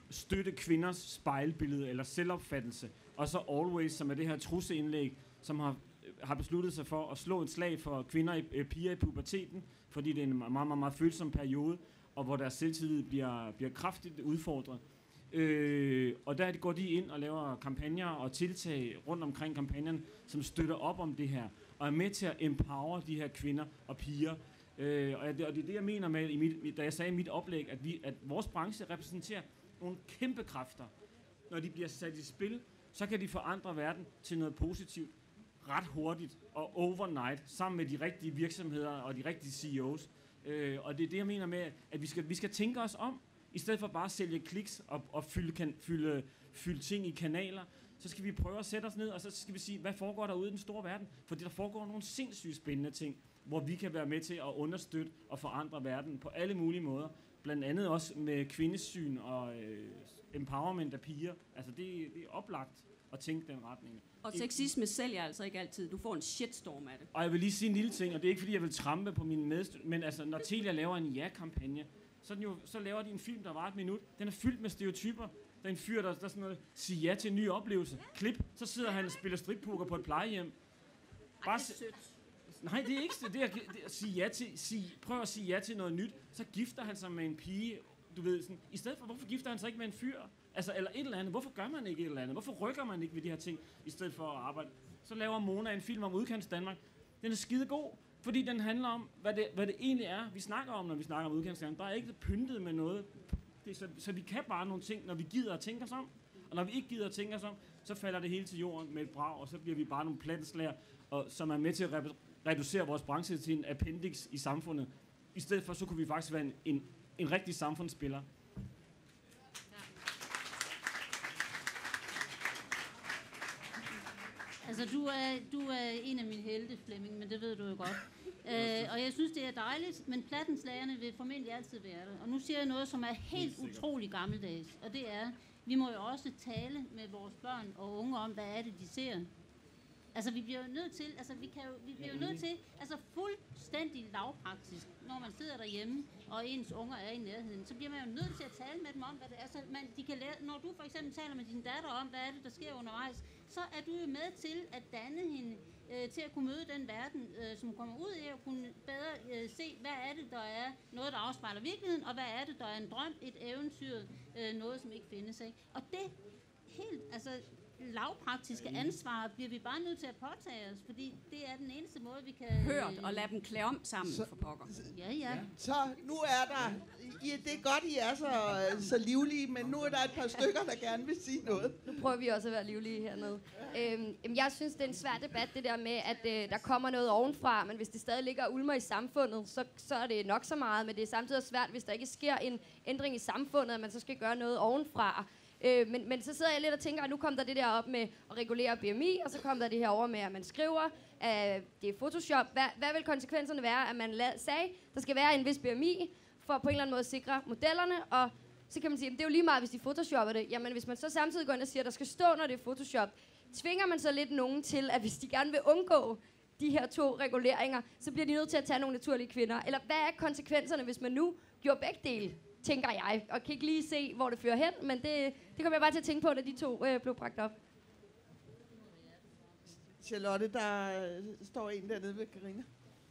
støtte kvinders spejlbillede eller selvopfattelse. Og så Always, som er det her trusseindlæg, som har besluttet sig for at slå et slag for kvinder, piger i puberteten, fordi det er en meget, meget, meget følsom periode, og hvor deres selvtillid bliver kraftigt udfordret. Og der går de ind og laver kampagner og tiltag rundt omkring kampagnen, som støtter op om det her, og er med til at empower de her kvinder og piger. Og det er det, jeg mener med, da jeg sagde i mit oplæg, at vores branche repræsenterer nogle kæmpe kræfter. Når de bliver sat i spil, så kan de forandre verden til noget positivt ret hurtigt og overnight, sammen med de rigtige virksomheder og de rigtige CEOs. Og det er det, jeg mener med, at vi skal tænke os om, i stedet for bare at sælge kliks og fylde ting i kanaler, så skal vi prøve at sætte os ned, og så skal vi sige, hvad foregår der ude i den store verden? Fordi der foregår nogle sindssygt spændende ting, hvor vi kan være med til at understøtte og forandre verden på alle mulige måder. Blandt andet også med kvindesyn og empowerment af piger. Altså det er oplagt at tænke den retning. Og sexisme sælger altså ikke altid. Du får en shitstorm af det. Og jeg vil lige sige en lille ting, og det er ikke fordi, jeg vil trampe på mine medstudenter, men altså, når Telia laver en ja-kampagne, så laver de en film, der var 1 minut. Den er fyldt med stereotyper. Der er en fyr, der sådan noget, siger ja til en ny oplevelse. Klip, så sidder han og spiller strippoker på et plejehjem. Bare det er sødt. Nej, det er ikke det. Det er at sige ja til, prøv at sige ja til noget nyt. Så gifter han sig med en pige, du ved sådan. I stedet for, hvorfor gifter han sig ikke med en fyr? Altså, eller et eller andet. Hvorfor gør man ikke et eller andet? Hvorfor rykker man ikke ved de her ting, i stedet for at arbejde? Så laver Mona en film om udkants Danmark. Den er skide god, fordi den handler om, hvad det egentlig er, vi snakker om, når vi snakker om udkants Danmark. Der er ikke pyntet med noget. Så vi kan bare nogle ting, når vi gider at tænke os om. Og når vi ikke gider at tænke os om, så falder det hele til jorden med et brag, og så bliver vi bare nogle plattenslager, som er med til at reducere vores branche til en appendix i samfundet. I stedet for, så kunne vi faktisk være en rigtig samfundsspiller. Altså, du er en af mine helte, Flemming, men det ved du jo godt. Og jeg synes, det er dejligt, men plattenslagerne vil formentlig altid være der. Og nu siger jeg noget, som er helt utrolig gammeldags, og det er, vi må jo også tale med vores børn og unge om, hvad er det, de ser. Altså, vi bliver jo nødt til, fuldstændig lavpraktisk, når man sidder derhjemme, og ens unger er i nærheden, så bliver man jo nødt til at tale med dem om, hvad det er. Altså, de kan lære, når du for eksempel taler med din datter om, hvad er det, der sker undervejs, så er du jo med til at danne hende til at kunne møde den verden, som kommer ud af, og kunne bedre se, hvad er det, der er noget, der afspejler virkeligheden, og hvad er det, der er en drøm, et eventyr, noget, som ikke findes. Ikke? Og det helt, altså lavpraktiske ansvar bliver vi bare nødt til at påtage os, fordi det er den eneste måde, vi kan... Hørt og lade dem klæde om sammen for pokker. Ja. Så nu er der... det er godt, I er så livlige, men nu er der et par stykker, der gerne vil sige noget. Nu prøver vi også at være livlige hernede. Jeg synes, det er en svær debat, det der med, at der kommer noget ovenfra, men hvis det stadig ligger og ulmer i samfundet, så er det nok så meget, men det er samtidig svært, hvis der ikke sker en ændring i samfundet, at man så skal gøre noget ovenfra. Men så sidder jeg lidt og tænker, at nu kom der det der op med at regulere BMI, og så kom der det her over med, at man skriver, at det er Photoshop. Hvad vil konsekvenserne være, at man sagde, der skal være en vis BMI, for på en eller anden måde at sikre modellerne, og så kan man sige, at det er jo lige meget, hvis de photoshopper det. Jamen, hvis man så samtidig går ind og siger, at der skal stå, når det er Photoshop, tvinger man så lidt nogen til, at hvis de gerne vil undgå de her 2 reguleringer, så bliver de nødt til at tage nogle naturlige kvinder. Eller hvad er konsekvenserne, hvis man nu gjorde begge dele, tænker jeg, og kan ikke lige se, hvor det fører hen, men det kommer jeg bare til at tænke på, da de 2 blev bragt op. Charlotte, der står en dernede ved Carina.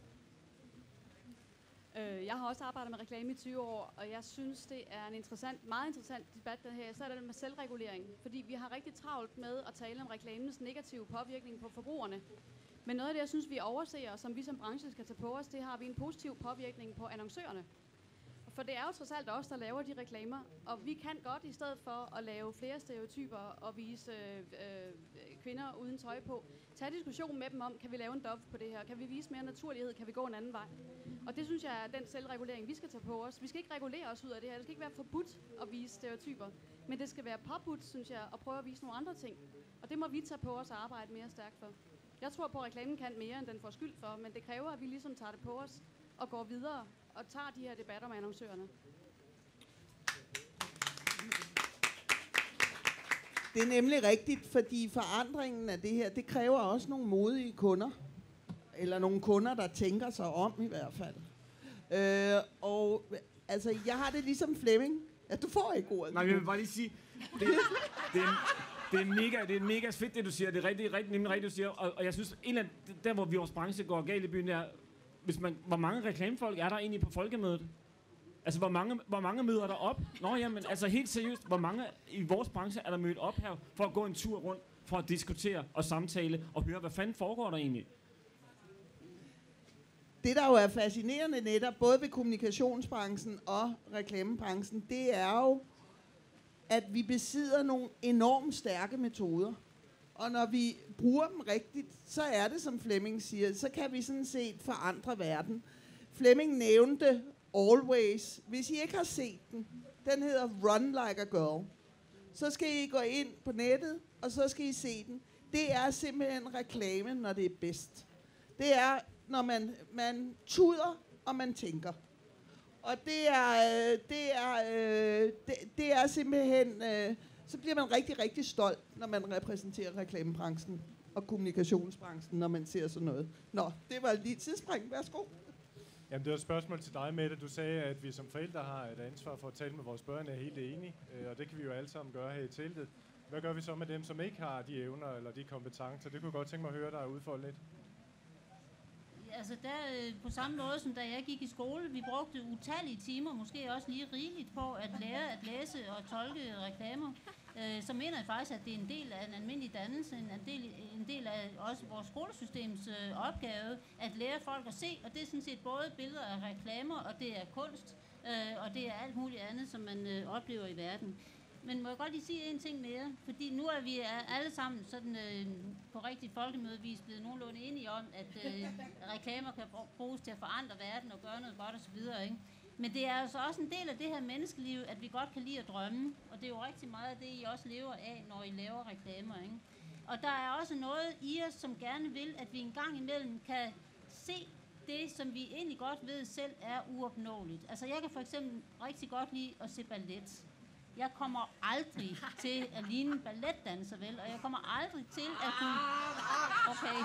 Jeg har også arbejdet med reklame i 20 år, og jeg synes, det er en meget interessant debat, den her. Så er det med selvregulering, fordi vi har rigtig travlt med at tale om reklamens negative påvirkning på forbrugerne. Men noget af det, jeg synes, vi overser, og som vi som branche skal tage på os, det har vi en positiv påvirkning på annoncørerne. For det er jo trods alt os, der laver de reklamer, og vi kan godt, i stedet for at lave flere stereotyper og vise kvinder uden tøj på, tage diskussion med dem om, kan vi lave en dove på det her? Kan vi vise mere naturlighed? Kan vi gå en anden vej? Og det synes jeg er den selvregulering, vi skal tage på os. Vi skal ikke regulere os ud af det her. Det skal ikke være forbudt at vise stereotyper. Men det skal være påbudt, synes jeg, at prøve at vise nogle andre ting. Og det må vi tage på os og arbejde mere stærkt for. Jeg tror på, at reklamen kan mere, end den får skyld for, men det kræver, at vi ligesom tager det på os og går videre og tager de her debatter med annoncørerne. Det er nemlig rigtigt, fordi forandringen af det her, det kræver også nogle modige kunder. Eller nogle kunder, der tænker sig om i hvert fald. Og altså, jeg har det ligesom Flemming. Ja, du får ikke ordet. Nej, jeg vil bare lige sige, det er mega fedt, det du siger. Det er nemlig rigtigt, du siger. Og jeg synes, en af der, hvor vores branche går galt i byen, er, hvor mange reklamefolk er der egentlig på folkemødet? Altså, hvor mange møder der op? Nå, jamen, altså helt seriøst, hvor mange i vores branche er der mødt op her, for at gå en tur rundt, for at diskutere og samtale, og høre, hvad fanden foregår der egentlig? Det, der jo er fascinerende netop, både ved kommunikationsbranchen og reklamebranchen, det er jo, at vi besidder nogle enormt stærke metoder. Og når vi bruger dem rigtigt, så er det, som Flemming siger, så kan vi sådan set forandre verden. Flemming nævnte Always. Hvis I ikke har set den, den hedder Run Like a Girl. Så skal I gå ind på nettet, og så skal I se den. Det er simpelthen reklame, når det er bedst. Det er, når man tuder, og man tænker. Og det er simpelthen... så bliver man rigtig, rigtig stolt, når man repræsenterer reklamebranchen og kommunikationsbranchen, når man ser sådan noget. Nå, det var lige et tidsspring. Værsgo. Jamen, det var et spørgsmål til dig, Mette. Du sagde, at vi som forældre har et ansvar for at tale med vores børn. Jeg er helt enig, og det kan vi jo alle sammen gøre her i teltet. Hvad gør vi så med dem, som ikke har de evner eller de kompetencer? Det kunne jeg godt tænke mig at høre dig udfolde lidt. Altså der på samme måde som da jeg gik i skole, vi brugte utallige timer, måske også lige rigeligt på at lære at læse og tolke reklamer. Så mener jeg faktisk, at det er en del af en almindelig dannelse, en del af også vores skolesystems opgave at lære folk at se, og det er sådan set både billeder af reklamer, og det er kunst, og det er alt muligt andet, som man oplever i verden. Men må jeg godt lige sige en ting mere, fordi nu er vi alle sammen sådan på rigtig folkemødevis blevet nogenlunde enige om, at reklamer kan bruges til at forandre verden og gøre noget godt osv., ikke? Men det er altså også en del af det her menneskeliv, at vi godt kan lide at drømme, og det er jo rigtig meget af det, I også lever af, når I laver reklamer, ikke? Og der er også noget i os, som gerne vil, at vi en gang imellem kan se det, som vi egentlig godt ved selv er uopnåeligt. Altså jeg kan for eksempel rigtig godt lide at se ballet. Jeg kommer aldrig til at ligne en balletdanser, vel? Og jeg kommer aldrig til at kunne... Okay.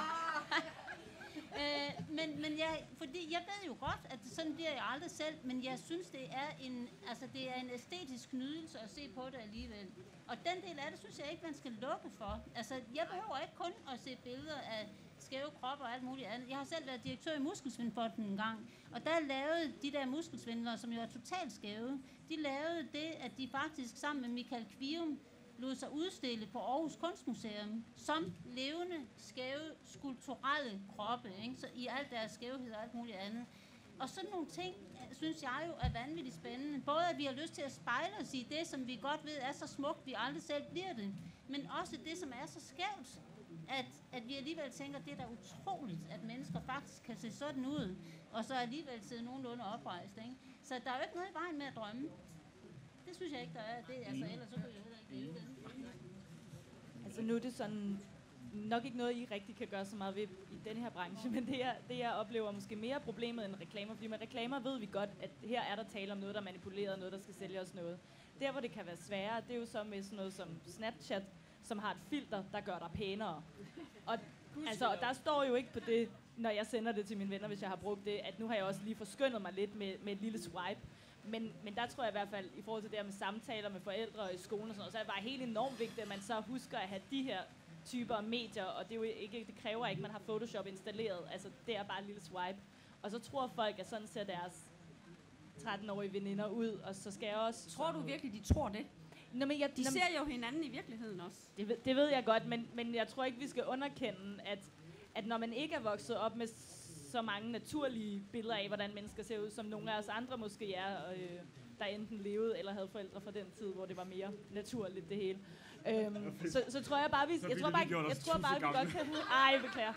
Fordi jeg ved jo godt, at sådan bliver jeg aldrig selv, men jeg synes, det er en æstetisk nydelse at se på det alligevel. Og den del af det, synes jeg ikke, man skal lukke for. Altså, jeg behøver ikke kun at se billeder af skæve kroppe og alt muligt andet. Jeg har selv været direktør i Muskelsvindfonden en gang, og der lavede de der muskelsvindlere, som jo er totalt skæve, de lavede det, at de faktisk sammen med Michael Kvium lod sig udstille på Aarhus Kunstmuseum som levende, skæve, skulpturelle kroppe, ikke? Så i alt deres skævhed og alt muligt andet. Og sådan nogle ting, synes jeg jo er vanvittigt spændende. Både at vi har lyst til at spejle os i det, som vi godt ved er så smukt, vi aldrig selv bliver det, men også det, som er så skævt, at vi alligevel tænker, at det er da utroligt, at mennesker faktisk kan se sådan ud, og så alligevel sidde nogenlunde oprejst, ikke? Så der er jo ikke noget i vejen med at drømme. Det synes jeg ikke, der er. Det, altså, ellers så kunne jeg heller ikke leve den. Altså nu er det sådan nok ikke noget, I rigtig kan gøre så meget ved i den her branche, men det jeg oplever måske mere problemet end reklamer, fordi med reklamer ved vi godt, at her er der tale om noget, der er manipuleret, noget, der skal sælge os noget. Der, hvor det kan være sværere, det er jo så med sådan noget som Snapchat, som har et filter, der gør dig pænere. Og altså, der står jo ikke på det, når jeg sender det til mine venner, hvis jeg har brugt det, at nu har jeg også lige forskyndet mig lidt med et lille swipe. Men der tror jeg i hvert fald, i forhold til det her med samtaler med forældre og i skolen og sådan noget, så er det bare helt enormt vigtigt, at man så husker at have de her typer af medier, og det, er jo ikke, det kræver ikke, at man har Photoshop installeret. Altså, det er bare et lille swipe. Og så tror folk, at sådan ser deres 13-årige veninder ud, og så skal jeg også... Tror du virkelig, de tror det? Nå, men de ser jo hinanden i virkeligheden også. Det ved jeg godt, men jeg tror ikke, vi skal underkende, at når man ikke er vokset op med så mange naturlige billeder af, hvordan mennesker ser ud, som nogle af os andre måske er, der enten levede eller havde forældre fra den tid, hvor det var mere naturligt det hele. Så tror jeg bare, vi godt kan... Ej, beklager.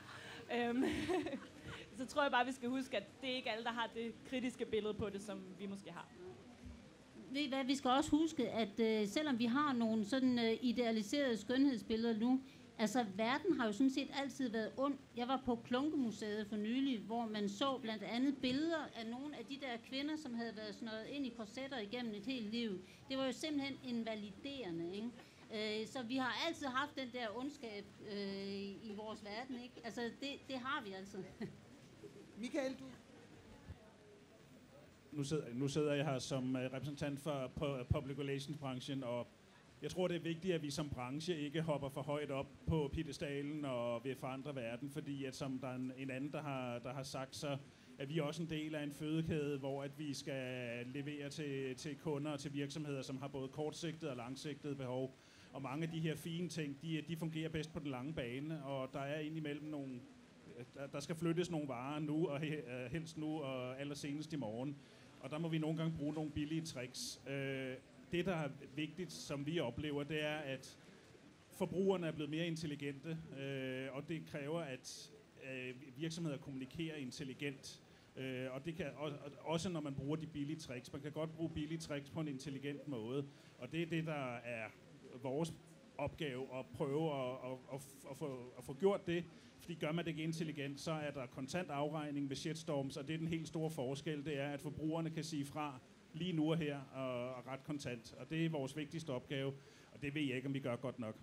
Så tror jeg bare, vi skal huske, at det er ikke alle, der har det kritiske billede på det, som vi måske har. Ved I hvad, vi skal også huske, at selvom vi har nogle sådan idealiserede skønhedsbilleder nu, altså verden har jo sådan set altid været ond. Jeg var på Klunkemuseet for nylig, hvor man så blandt andet billeder af nogle af de der kvinder, som havde været snøret ind i korsetter igennem et helt liv. Det var jo simpelthen invaliderende, ikke? Så vi har altid haft den der ondskab i vores verden, ikke? Altså det har vi altså. Michael, du? nu sidder jeg her som repræsentant for public relations-branchen, og jeg tror, det er vigtigt, at vi som branche ikke hopper for højt op på piedestalen og vil forandre verden, fordi at som der er en anden, der har sagt, så er vi også en del af en fødekæde, hvor at vi skal levere til kunder og til virksomheder, som har både kortsigtede og langsigtede behov. Og mange af de her fine ting, de fungerer bedst på den lange bane, og der er indimellem nogle, der skal flyttes nogle varer nu, og helst nu, og allersenest i morgen. Og der må vi nogle gange bruge nogle billige tricks. Det, der er vigtigt, som vi oplever, det er, at forbrugerne er blevet mere intelligente, og det kræver, at virksomheder kommunikerer intelligent. Og det kan også, når man bruger de billige tricks. Man kan godt bruge billige tricks på en intelligent måde, og det er det, der er vores opgave at prøve at få gjort det. Fordi gør man det ikke intelligent, så er der kontant afregning ved shitstorms, og det er den helt store forskel, det er, at forbrugerne kan sige fra lige nu og her og ret kontant. Og det er vores vigtigste opgave, og det ved jeg ikke, om vi gør godt nok.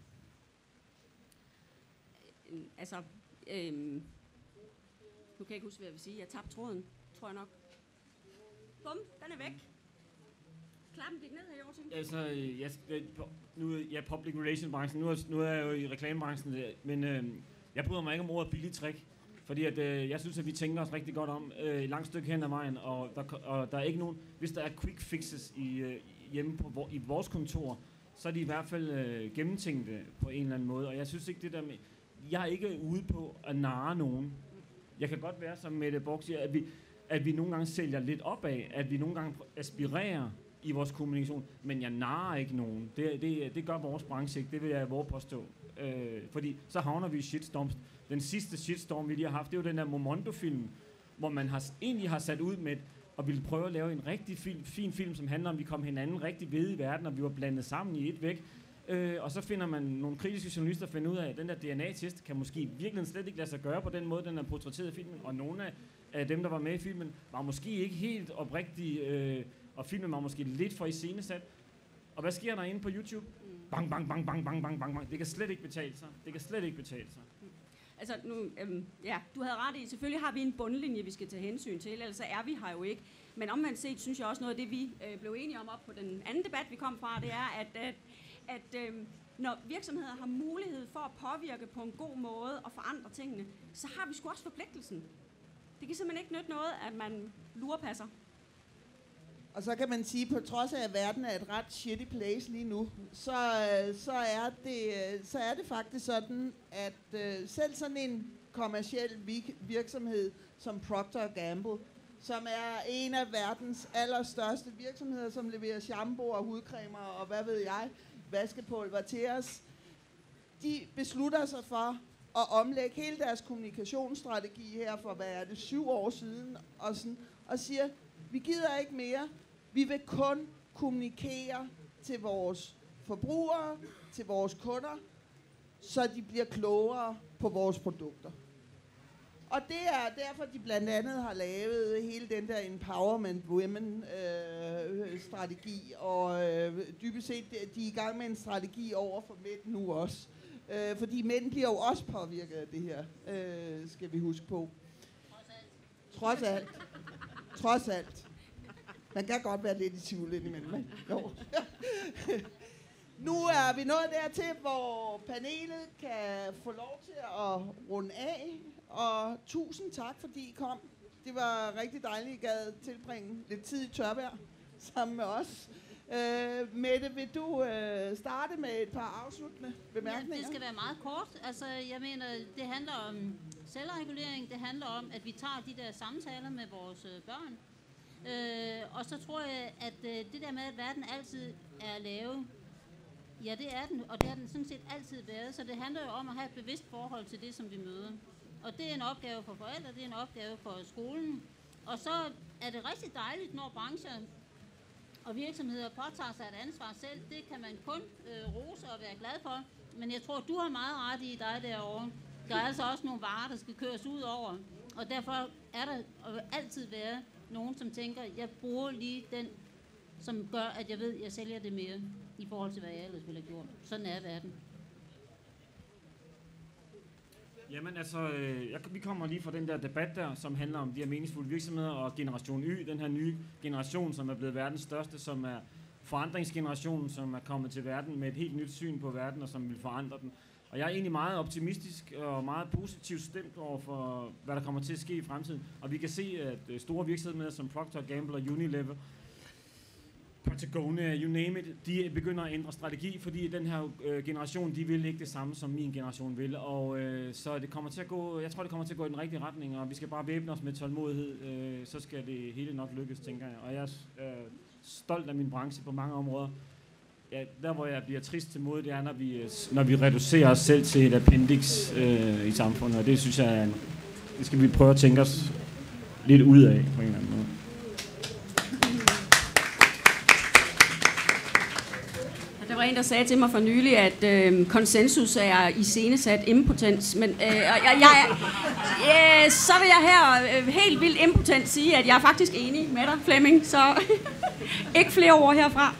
Altså, nu kan jeg ikke huske, hvad jeg vil sige. Jeg tabte tråden, tror jeg nok. Bum, den er væk. Klappen gik ned her i år. Altså, nu er jeg public relation-branchen, nu er jeg jo i reklamebranchen, men jeg bryder mig ikke om ordet billig trick, fordi at, jeg synes, at vi tænker os rigtig godt om et langt stykke hen ad vejen, og der er ikke nogen, hvis der er quick fixes hjemme i vores kontor, så er de i hvert fald gennemtænkte på en eller anden måde, og jeg synes ikke det der med, jeg er ikke ude på at narre nogen. Jeg kan godt være, som Mette Borch siger, at vi nogle gange sælger lidt opad, at vi nogle gange aspirerer i vores kommunikation, men jeg narrer ikke nogen. Det gør vores branche ikke, det vil jeg våge påstå. Fordi så havner vi i shitstorms. Den sidste shitstorm, vi lige har haft, det er jo den der Momondo-film, hvor man egentlig har sat ud med og ville prøve at lave en rigtig fin film, som handler om, at vi kom hinanden rigtig ved i verden, og vi var blandet sammen i et væk. Og så finder man nogle kritiske journalister finder ud af, at den der DNA-test kan måske virkelig slet ikke lade sig gøre på den måde, den er portrætteret i filmen, og nogle af dem, der var med i filmen, var måske ikke helt oprigtige, og filmen var måske lidt for iscenesat. Og hvad sker der inde på YouTube? Bang, bang, bang, bang, bang, bang, bang, bang. Det kan slet ikke betale sig. Det kan slet ikke betale sig. Altså nu, ja, du havde ret i, selvfølgelig har vi en bundlinje, vi skal tage hensyn til, ellers så er vi her jo ikke. Men omvendt set, synes jeg også noget af det, vi blev enige om op på den anden debat, vi kom fra, det er, at når virksomheder har mulighed for at påvirke på en god måde og forandre tingene, så har vi sgu også forpligtelsen. Det kan simpelthen ikke nytte noget, at man lurepasser. Og så kan man sige, på trods af, at verden er et ret shitty place lige nu, så er det faktisk sådan, at selv sådan en kommerciel virksomhed som Procter & Gamble, som er en af verdens allerstørste virksomheder, som leverer shampoo og hudcremer og hvad ved jeg, vaskepulver til os, de beslutter sig for at omlægge hele deres kommunikationsstrategi her for, hvad er det, 7 år siden, og siger, vi gider ikke mere. Vi vil kun kommunikere til vores forbrugere, til vores kunder, så de bliver klogere på vores produkter. Og det er derfor, de blandt andet har lavet hele den der Empowerment Women-strategi, og dybest set, de er i gang med en strategi over for mænd nu også. Fordi mænd bliver jo også påvirket af det her, skal vi huske på. Trods alt. Trods alt. Man kan godt være lidt i tvivl indimellem, ikke? Jo. Nu er vi nået dertil, hvor panelet kan få lov til at runde af. Og tusind tak, fordi I kom. Det var rigtig dejligt, I gad tilbringe lidt tid i tørvejr sammen med os. Mette, vil du starte med et par afsluttende bemærkninger? Ja, det skal være meget kort. Altså, jeg mener, det handler om selvregulering. Det handler om, at vi tager de der samtaler med vores børn. Og så tror jeg, at det der med, at verden altid er lavet, ja, det er den, og det har den sådan set altid været. Så det handler jo om at have et bevidst forhold til det, som vi møder. Og det er en opgave for forældre, det er en opgave for skolen. Og så er det rigtig dejligt, når brancher og virksomheder påtager sig et ansvar selv. Det kan man kun rose og være glad for. Men jeg tror, du har meget ret i dig derovre. Der er altså også nogle varer, der skal køres ud over. Og derfor er der og vil altid være nogen, som tænker, jeg bruger lige den, som gør, at jeg ved, at jeg sælger det mere, i forhold til, hvad jeg ellers ville have gjort. Sådan er verden. Jamen altså, vi kommer lige fra den der debat der, som handler om de her meningsfulde virksomheder og Generation Y, den her nye generation, som er blevet verdens største, som er forandringsgenerationen, som er kommet til verden med et helt nyt syn på verden og som vil forandre den. Og jeg er egentlig meget optimistisk og meget positivt stemt over for, hvad der kommer til at ske i fremtiden. Og vi kan se, at store virksomheder som Procter & Gamble og Unilever, Patagonia, you name it, de begynder at ændre strategi, fordi den her generation, de vil ikke det samme, som min generation vil. Og så det kommer til at gå, jeg tror, det kommer til at gå i den rigtige retning, og vi skal bare væbne os med tålmodighed, så skal det hele nok lykkes, tænker jeg. Og jeg er stolt af min branche på mange områder. Ja, der, hvor jeg bliver trist til mod, det er, når vi reducerer os selv til et appendix i samfundet, og det synes jeg, det skal vi prøve at tænke os lidt ud af på en eller anden måde. Der var en, der sagde til mig for nylig, at konsensus er iscenesat impotens, men så vil jeg her helt vildt impotent sige, at jeg er faktisk enig med dig, Flemming, så ikke flere ord herfra.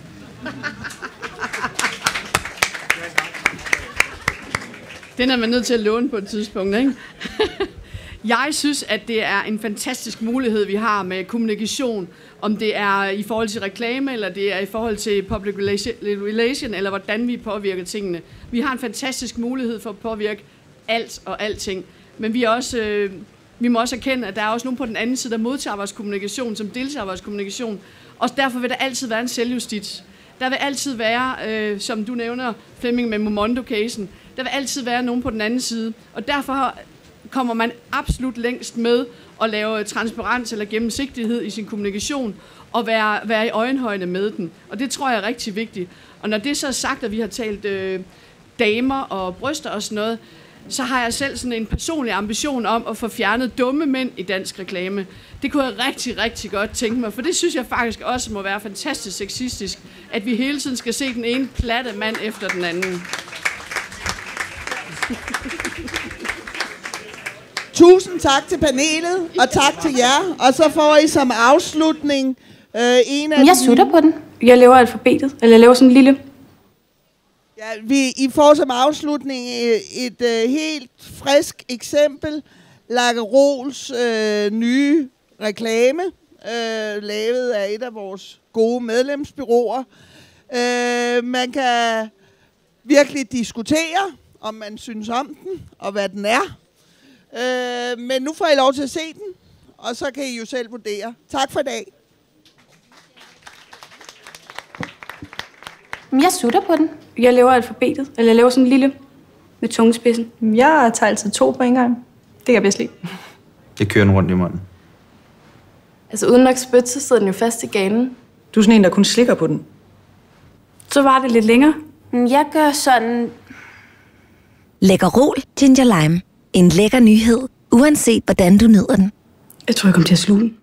Den er man nødt til at låne på et tidspunkt, ikke? Jeg synes, at det er en fantastisk mulighed, vi har med kommunikation, om det er i forhold til reklame, eller det er i forhold til public relation, eller hvordan vi påvirker tingene. Vi har en fantastisk mulighed for at påvirke alt og alting, men vi må også erkende, at der er også nogen på den anden side, der modtager vores kommunikation, som deltager vores kommunikation, og derfor vil der altid være en selvjustits. Der vil altid være, som du nævner, Flemming, med Momondo-casen, der vil altid være nogen på den anden side, og derfor kommer man absolut længst med at lave transparens eller gennemsigtighed i sin kommunikation og være i øjenhøjde med den. Og det tror jeg er rigtig vigtigt. Og når det så er sagt, at vi har talt damer og bryster og sådan noget, så har jeg selv sådan en personlig ambition om at få fjernet dumme mænd i dansk reklame. Det kunne jeg rigtig, rigtig godt tænke mig, for det synes jeg faktisk også må være fantastisk sexistisk, at vi hele tiden skal se den ene platte mand efter den anden. Tusind tak til panelet, og tak til jer. Og så får I som afslutning en af Jeg sutter på den. Jeg laver alfabetet, eller jeg laver sådan en lille... Ja, I får som afslutning et helt frisk eksempel. Lackerols nye reklame, lavet af et af vores gode medlemsbureauer. Man kan virkelig diskutere, om man synes om den, og hvad den er. Men nu får I lov til at se den, og så kan I jo selv vurdere. Tak for i dag. Jeg sutter på den. Jeg laver alfabetet, eller jeg laver sådan en lille med tungespidsen. Jeg tager altid 2 på en gang. Det kan jeg bedst lide. Jeg kører den rundt i munden. Altså uden nok spyt, så sidder den jo fast i ganen. Du er sådan en, der kun slikker på den. Så var det lidt længere. Jeg gør sådan... Lækkerol Ginger Lime. En lækker nyhed, uanset hvordan du nyder den. Jeg tror, jeg kommer til at sluge den.